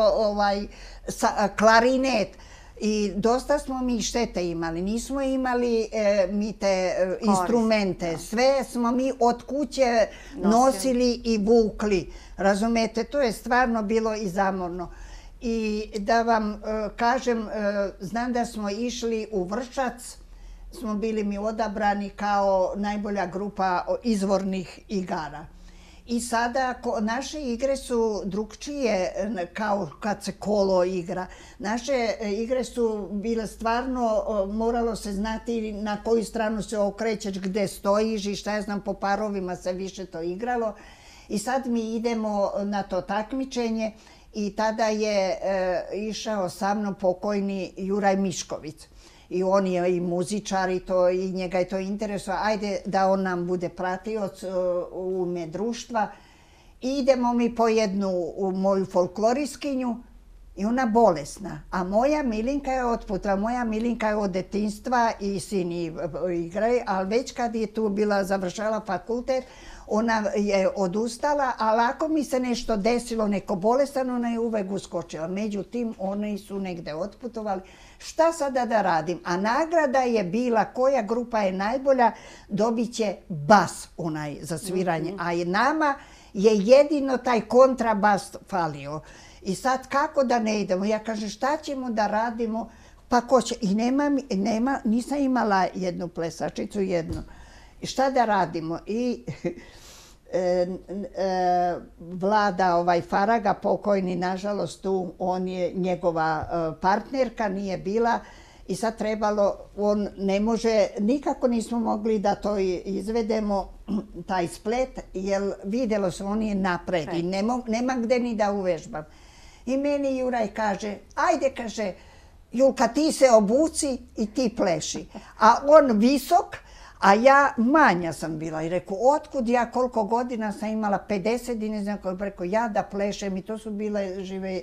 klarinet. I dosta smo mi štete imali. Nismo imali mi te instrumente. Sve smo mi od kuće nosili i vukli. Razumete, to je stvarno bilo i zamorno. I da vam kažem, znam da smo išli u Vršac, smo bili mi odabrani kao najbolja grupa izvornih igara. I sada naše igre su drugčije kao kad se kolo igra. Naše igre su bile stvarno, moralo se znati na koju stranu se okrećeš, gde stojiš i šta ja znam, po parovima se više to igralo. I sad mi idemo na to takmičenje i tada je išao sa mnom pokojni Juraj Mišković. I on je i muzičar i njega je to interesuje. Ajde da on nam bude pratioc u ime društva. I idemo mi po jednu moju folkloriskinju i ona bolesna. A moja Milinka je otputa. Moja Milinka je od detinjstva i sini igraju, ali već kad je tu bila završala fakultet, ona je odustala, ali ako mi se nešto desilo, neko bolestan, ona je uvek uskočila. Međutim, oni su negde otputovali. Šta sada da radim? A nagrada je bila koja grupa je najbolja, dobit će bas onaj za sviranje. A nama je jedino taj kontrabas falio. I sad kako da ne idemo? Ja kažem šta ćemo da radimo? Pa ko će? I nisam imala jednu plesačicu, jednu. I šta da radimo? I Vlada Faraga, pokojni, nažalost tu, on je njegova partnerka, nije bila i sad trebalo, on ne može, nikako nismo mogli da to izvedemo, taj splet, jer vidjelo se, on je napred i nema gde ni da uvežbam. I meni Juraj kaže, ajde, kaže, Julka, ti se obuci i ti pleši. A on visok, a ja manja sam bila i rekao, otkud ja, koliko godina sam imala, 50 i ne znam koliko, rekao, ja da plešem i to su bile žive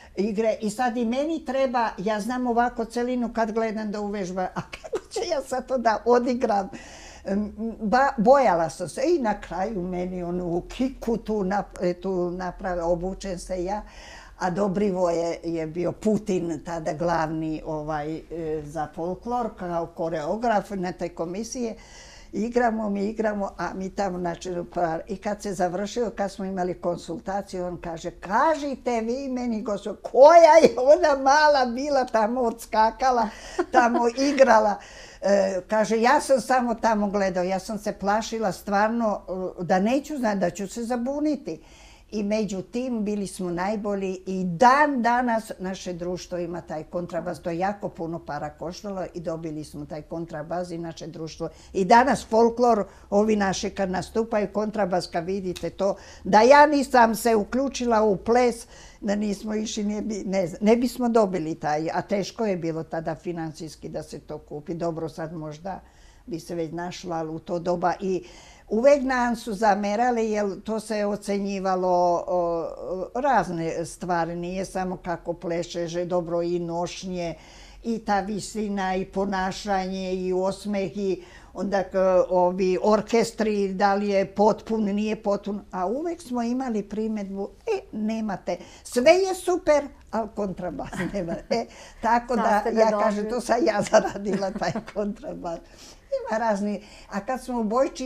igre. I sad i meni treba, ja znam ovako celinu kad gledam da uvežba, a kako ću ja sad to da odigram? Bojala sam se i na kraju meni onu kiku tu naprave, obučen se ja. A Dobrivo je bio Putin, tada glavni za folklor, kao koreograf na tej komisije. Igramo, a mi tamo i kad se završilo, kad smo imali konsultaciju, on kaže, kažite vi meni, gospod, koja je ona mala bila tamo odskakala, tamo igrala. Kaže, ja sam samo tamo gledao, ja sam se plašila stvarno da neću znati, da ću se zabuniti. I međutim, bili smo najbolji i dan danas naše društvo ima taj kontrabas. To je jako puno para koštalo i dobili smo taj kontrabas i naše društvo. I danas folklor, ovi naši kad nastupaju kontrabas, kad vidite to, da ja nisam se uključila u ples, da nismo išli, ne bismo dobili taj, a teško je bilo tada financijski da se to kupi. Dobro, sad možda bi se već našla, ali u to doba i uvek nam su zamerali, jer to se ocenjivalo razne stvari, nije samo kako plešeš, dobro i nošnje, i ta visina, i ponašanje, i osmeh, i onda ovi orkestri, da li je potpun, nije potpun, a uvek smo imali primjedbu, nemate, sve je super, ali kontrabas nema. Tako da, ja kažem, to sam ja zaradila, taj kontrabas. Ima razni, a kad smo u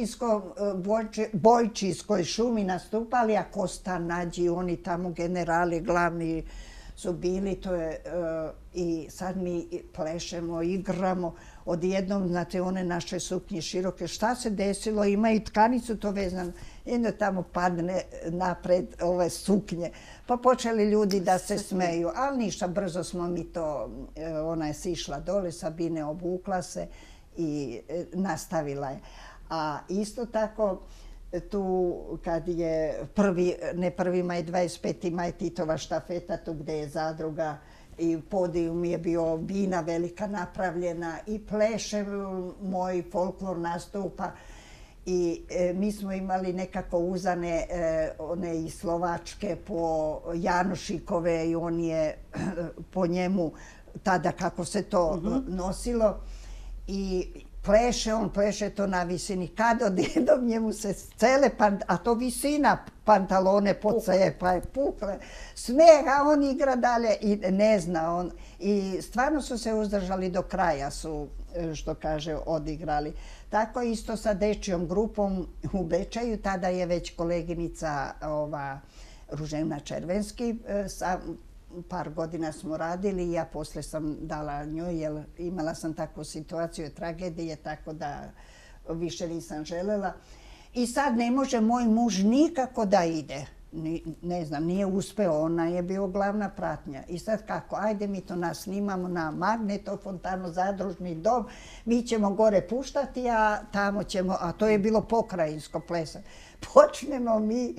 Bojčijskoj šumi nastupali, a Kosta Nađi, oni tamo generali glavni su bili, to je, i sad mi plešemo, igramo, odjednom, znate, one naše suknje široke, šta se desilo, ima i tkanicu to vezano, jedno tamo padne napred ove suknje, pa počeli ljudi da se smeju, ali ništa, brzo smo mi to, ona je sišla dole, Sabine obukla se i nastavila je. A isto tako, tu kad je ne 1. maj, 25. maj, Titova štafeta, tu gde je zadruga i podijum je bio bina velika napravljena i pleše moj folklor nastupa i mi smo imali nekako uzane one i Slovačke po Janošikove i on je po njemu tada kako se to nosilo i on pleše to na visini. Kad odjednom njemu se cele, a to visina pantalone pocepa je pukle, smeh, a on igra dalje i ne zna on. I stvarno su se uzdržali do kraja su, što kaže, odigrali. Tako isto sa dečijom grupom u Bečaju, tada je već koleginica Ružena Červenski, par godina smo radili i ja posle sam dala njoj, jer imala sam takvu situaciju tragedije, tako da više nisam želela. I sad ne može moj muž nikako da ide. Ne znam, nije uspeo, ona je bio glavna pratnja. I sad kako, ajde mi to nasnimamo na magnetofon, tamo zadružni dom, mi ćemo gore puštati, a tamo ćemo, a to je bilo pokrajinsko plesanje. Počnemo mi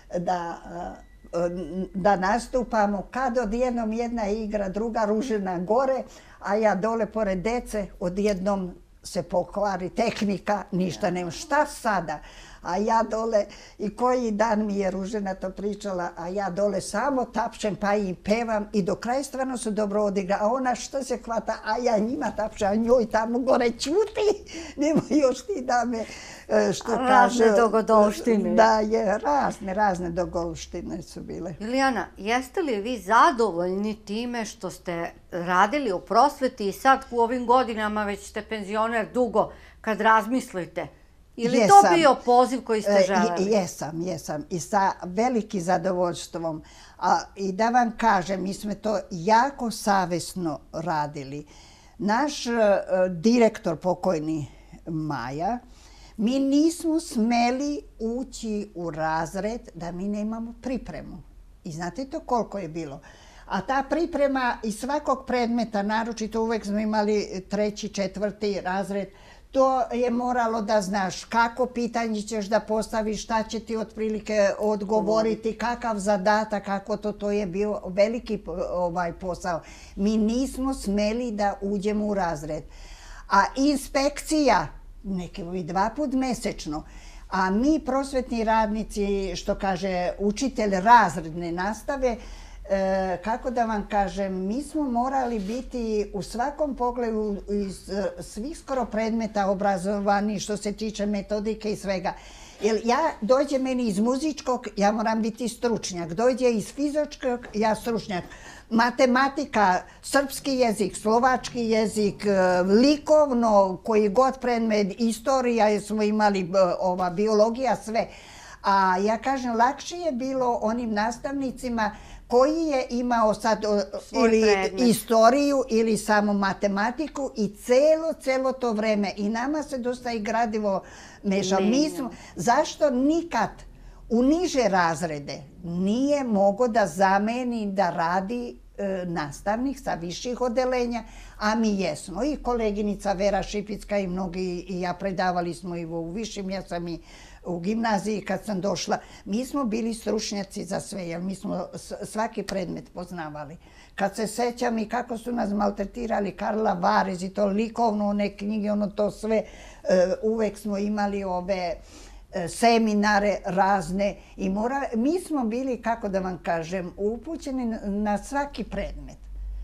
da nastupamo, kad odjednom jedna igra, druga Ružena gore, a ja dole pored dece, odjednom se pokvari tehnika, ništa nema. Šta sada? A ja dole, i koji dan mi je Ružena to pričala, a ja dole samo tapšem pa im pevam i do kraja stvarno su dobro odigra. A ona što se hvata, a ja njima tapšem, a njoj tamo gore ćuti. Nemoj još ti da me, što kaže... Razne dogodovštine. Da, je, razne dogodovštine su bile. Julijana, jeste li vi zadovoljni time što ste radili u prosveti i sad u ovim godinama već ste penzioner dugo, kad razmislite? Ili to bio poziv koji ste želeli? Jesam. I sa velikim zadovoljstvom. I da vam kažem, mi smo to jako savesno radili. Naš direktor, pokojni Maja, mi nismo smeli ući u razred da mi nemamo pripremu. I znate to koliko je bilo? A ta priprema iz svakog predmeta, naročito uvek smo imali 3., 4. razred, to je moralo da znaš kako pitanje ćeš da postaviš, šta će ti otprilike odgovoriti, kakav zadatak, kako to je bio veliki posao. Mi nismo smeli da uđemo u razred. A inspekcija, neke 2 puta mesečno, a mi prosvetni radnici, što kaže učitelj razredne nastave, kako da vam kažem, mi smo morali biti u svakom pogledu iz svih skoro predmeta obrazovani što se tiče metodike i svega. Jer dođe meni iz muzičkog, ja moram biti stručnjak. Dođe iz fizičkog, ja stručnjak. Matematika, srpski jezik, slovački jezik, likovno, koji god predmet, istorija, jer smo imali biologija, sve. A ja kažem, lakše je bilo onim nastavnicima koji je imao sad ili istoriju ili samo matematiku i celo to vreme. I nama se dosta i gradivo mešao. Zašto nikad u niže razrede nije mogo da zameni da radi nastavnik sa viših odelenja, a mi jesmo. I koleginica Vera Šipicka i mnogi, i ja predavali smo i u višim, ja sam i u gimnaziji kad sam došla. Mi smo bili stručnjaci za sve, jer mi smo svaki predmet poznavali. Kad se sećam i kako su nas maltretirali Karla Varez i to likovno, one knjige, ono to sve, uvek smo imali ove seminare razne i mi smo bili, kako da vam kažem, upućeni na svaki predmet.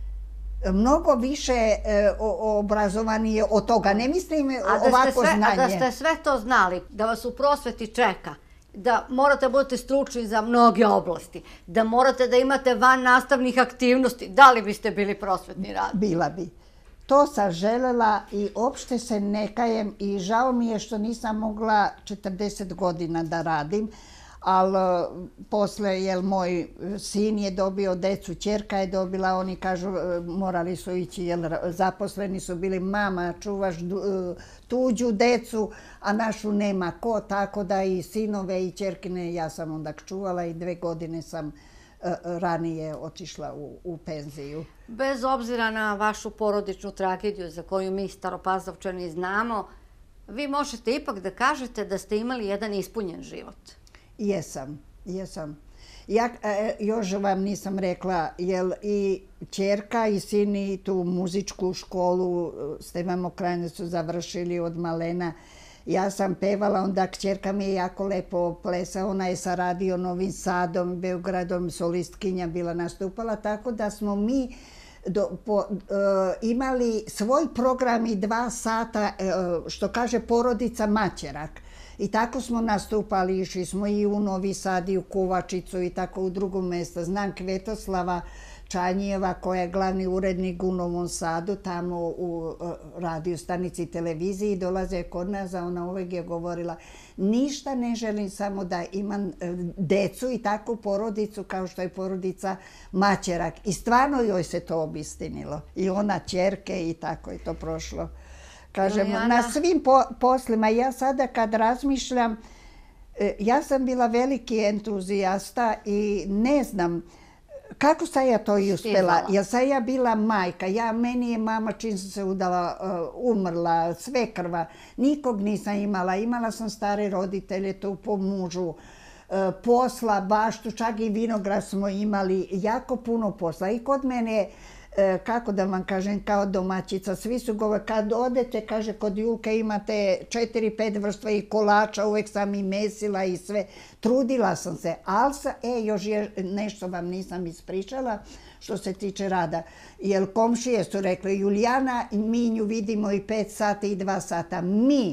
Mnogo više obrazovanije od toga. Ne mislim ovako znanje. A da ste sve to znali, da vas u prosveti čeka, da morate da budete stručni za mnoge oblasti, da morate da imate van nastavnih aktivnosti, da li biste bili prosvetni radnik? Bila bi. To sam želela i opšte se ne kajem i žao mi je što nisam mogla 40 godina da radim, ali posle, jer moj sin je dobio decu, ćerka je dobila, oni kažu morali su ići, jer zaposleni su bili, mama čuvaš tuđu decu, a našu nema ko, tako da i sinove i ćerkine ja sam onda čuvala i 2 godine sam ranije otišla u penziju. Bez obzira na vašu porodičnu tragediju za koju mi Staropazovčani znamo, vi možete ipak da kažete da ste imali jedan ispunjen život. Jesam. Ja još vam nisam rekla, jer i ćerka i sin i tu muzičku školu Stevan Mokrajinac su završili od malena. Ja sam pevala, onda kćerka mi je jako lepo plesa, ona je sa Radio Novim Sadom, Beogradom, solistkinja bila nastupala, tako da smo mi imali svoj program i 2 sata, što kaže porodica Maćerak. I tako smo nastupali, išli smo i u Novi Sad i u Kovačicu i tako u drugo mjesto. Znam Kvetoslava Čanjijeva koja je glavni urednik u Novom Sadu, tamo u radio stanici televiziji, dolaze kod nas, a ona uvijek je govorila ništa ne želim, samo da imam decu i takvu porodicu kao što je porodica Maćerak. I stvarno joj se to obistinilo. I ona ćerke i tako je to prošlo. Kažem, na svim poslima, ja sada kad razmišljam, ja sam bila veliki entuzijasta i ne znam kako sam ja to i uspela, jer sam ja bila majka, meni je mama čim sam se udala umrla, svekrva, nikog nisam imala, imala sam stare roditelje tu po mužu, posla, baštu, čak i vinograd smo imali, jako puno posla i kod mene kako da vam kažem, kao domaćica, svi su govorili, kad odete, kaže, kod Julke imate 4-5 vrstva i kolača, uvek sam i mesila i sve. Trudila sam se, ali još nešto vam nisam ispričala što se tiče rada. Jer komšije su rekli, Julijana, mi nju vidimo i 5 sata i 2 sata. Mi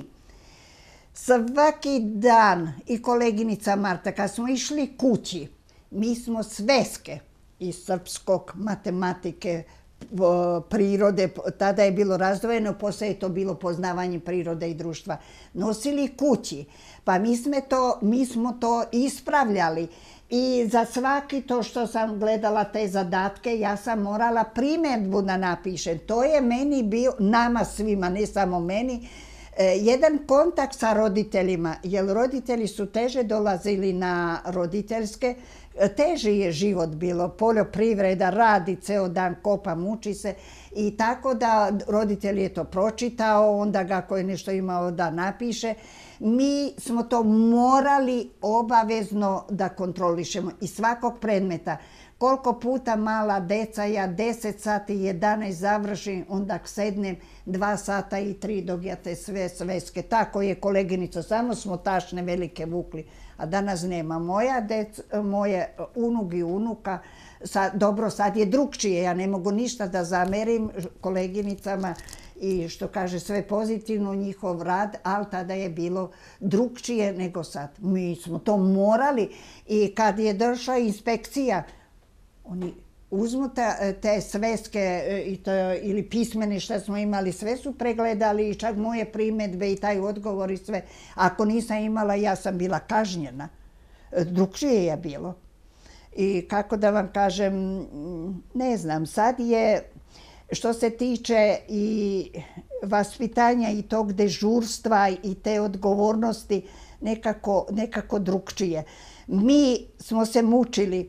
svaki dan i koleginica Marta, kad smo išli kući, mi smo sveske iz srpskog, matematike, prirode, tada je bilo razdvojeno, posle je to bilo poznavanje prirode i društva, nosili kući. Pa mi smo to ispravljali i za svaki to što sam gledala te zadatke, ja sam morala primjedbu da napišem. To je meni bio, nama svima, ne samo meni, jedan kontakt sa roditeljima, jer roditelji su teže dolazili na roditeljske, teži je život bilo, poljoprivreda, radi ceo dan, kopa, muči se i tako da roditelj je to pročitao, onda ga ako je nešto imao da napiše. Mi smo to morali obavezno da kontrolišemo iz svakog predmeta. Koliko puta mala deca, ja 10 sati, 11 završim, onda sednem 2 sata i 3 dok ja te sve sveske. Tako je koleginica, samo smo tašne velike vukli, a danas nema. Moje unuk i unuka Dobro, sad je drugčije, ja ne mogu ništa da zamerim koleginicama i što kaže sve pozitivno njihov rad, ali tada je bilo drugčije nego sad. Mi smo to morali i kad je došla inspekcija, oni uzmu te sveske ili pismene što smo imali, sve su pregledali i čak moje primjedbe i taj odgovor i sve. Ako nisam imala, ja sam bila kažnjena. Drugčije je bilo. I kako da vam kažem, ne znam, sad je, što se tiče i vaspitanja i tog dežurstva i te odgovornosti, nekako drugčije. Mi smo se mučili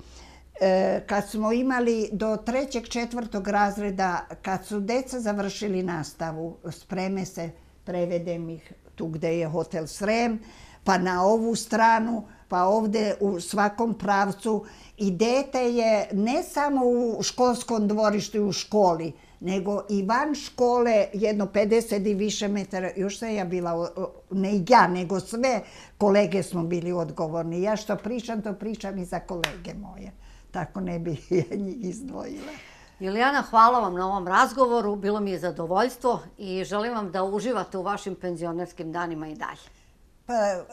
kad smo imali do 3. 4. razreda, kad su deca završili nastavu, spreme se, prevedem ih tu gde je hotel Srem, pa na ovu stranu, pa ovde u svakom pravcu. I dete je ne samo u školskom dvorištu i u školi, nego i van škole, jedno 50 i više metara. Još sam ja bila, ne ja, nego sve kolege smo bili odgovorni. Ja što pričam, to pričam i za kolege moje. Tako ne bi ja njih izdvojila. Julijana, hvala vam na ovom razgovoru. Bilo mi je zadovoljstvo i želim vam da uživate u vašim penzionerskim danima i dalje. Pa,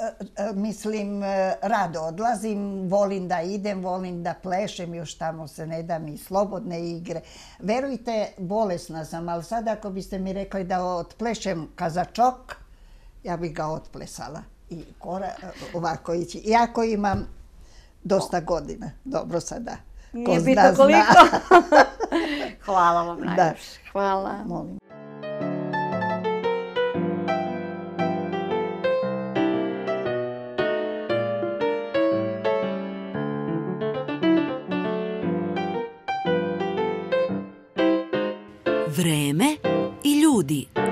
mislim, rado odlazim, volim da idem, volim da plešem, još tamo se ne da mi slobodne igre. Verujte, bolesna sam, ali sad ako biste mi rekli da otplešem kazačok, ja bih ga otplesala. I ovako ići. Iako imam dosta godina, dobro sada. Nije bitno koliko. Hvala vam najviše. Hvala. Molim. Vreme i ljudi.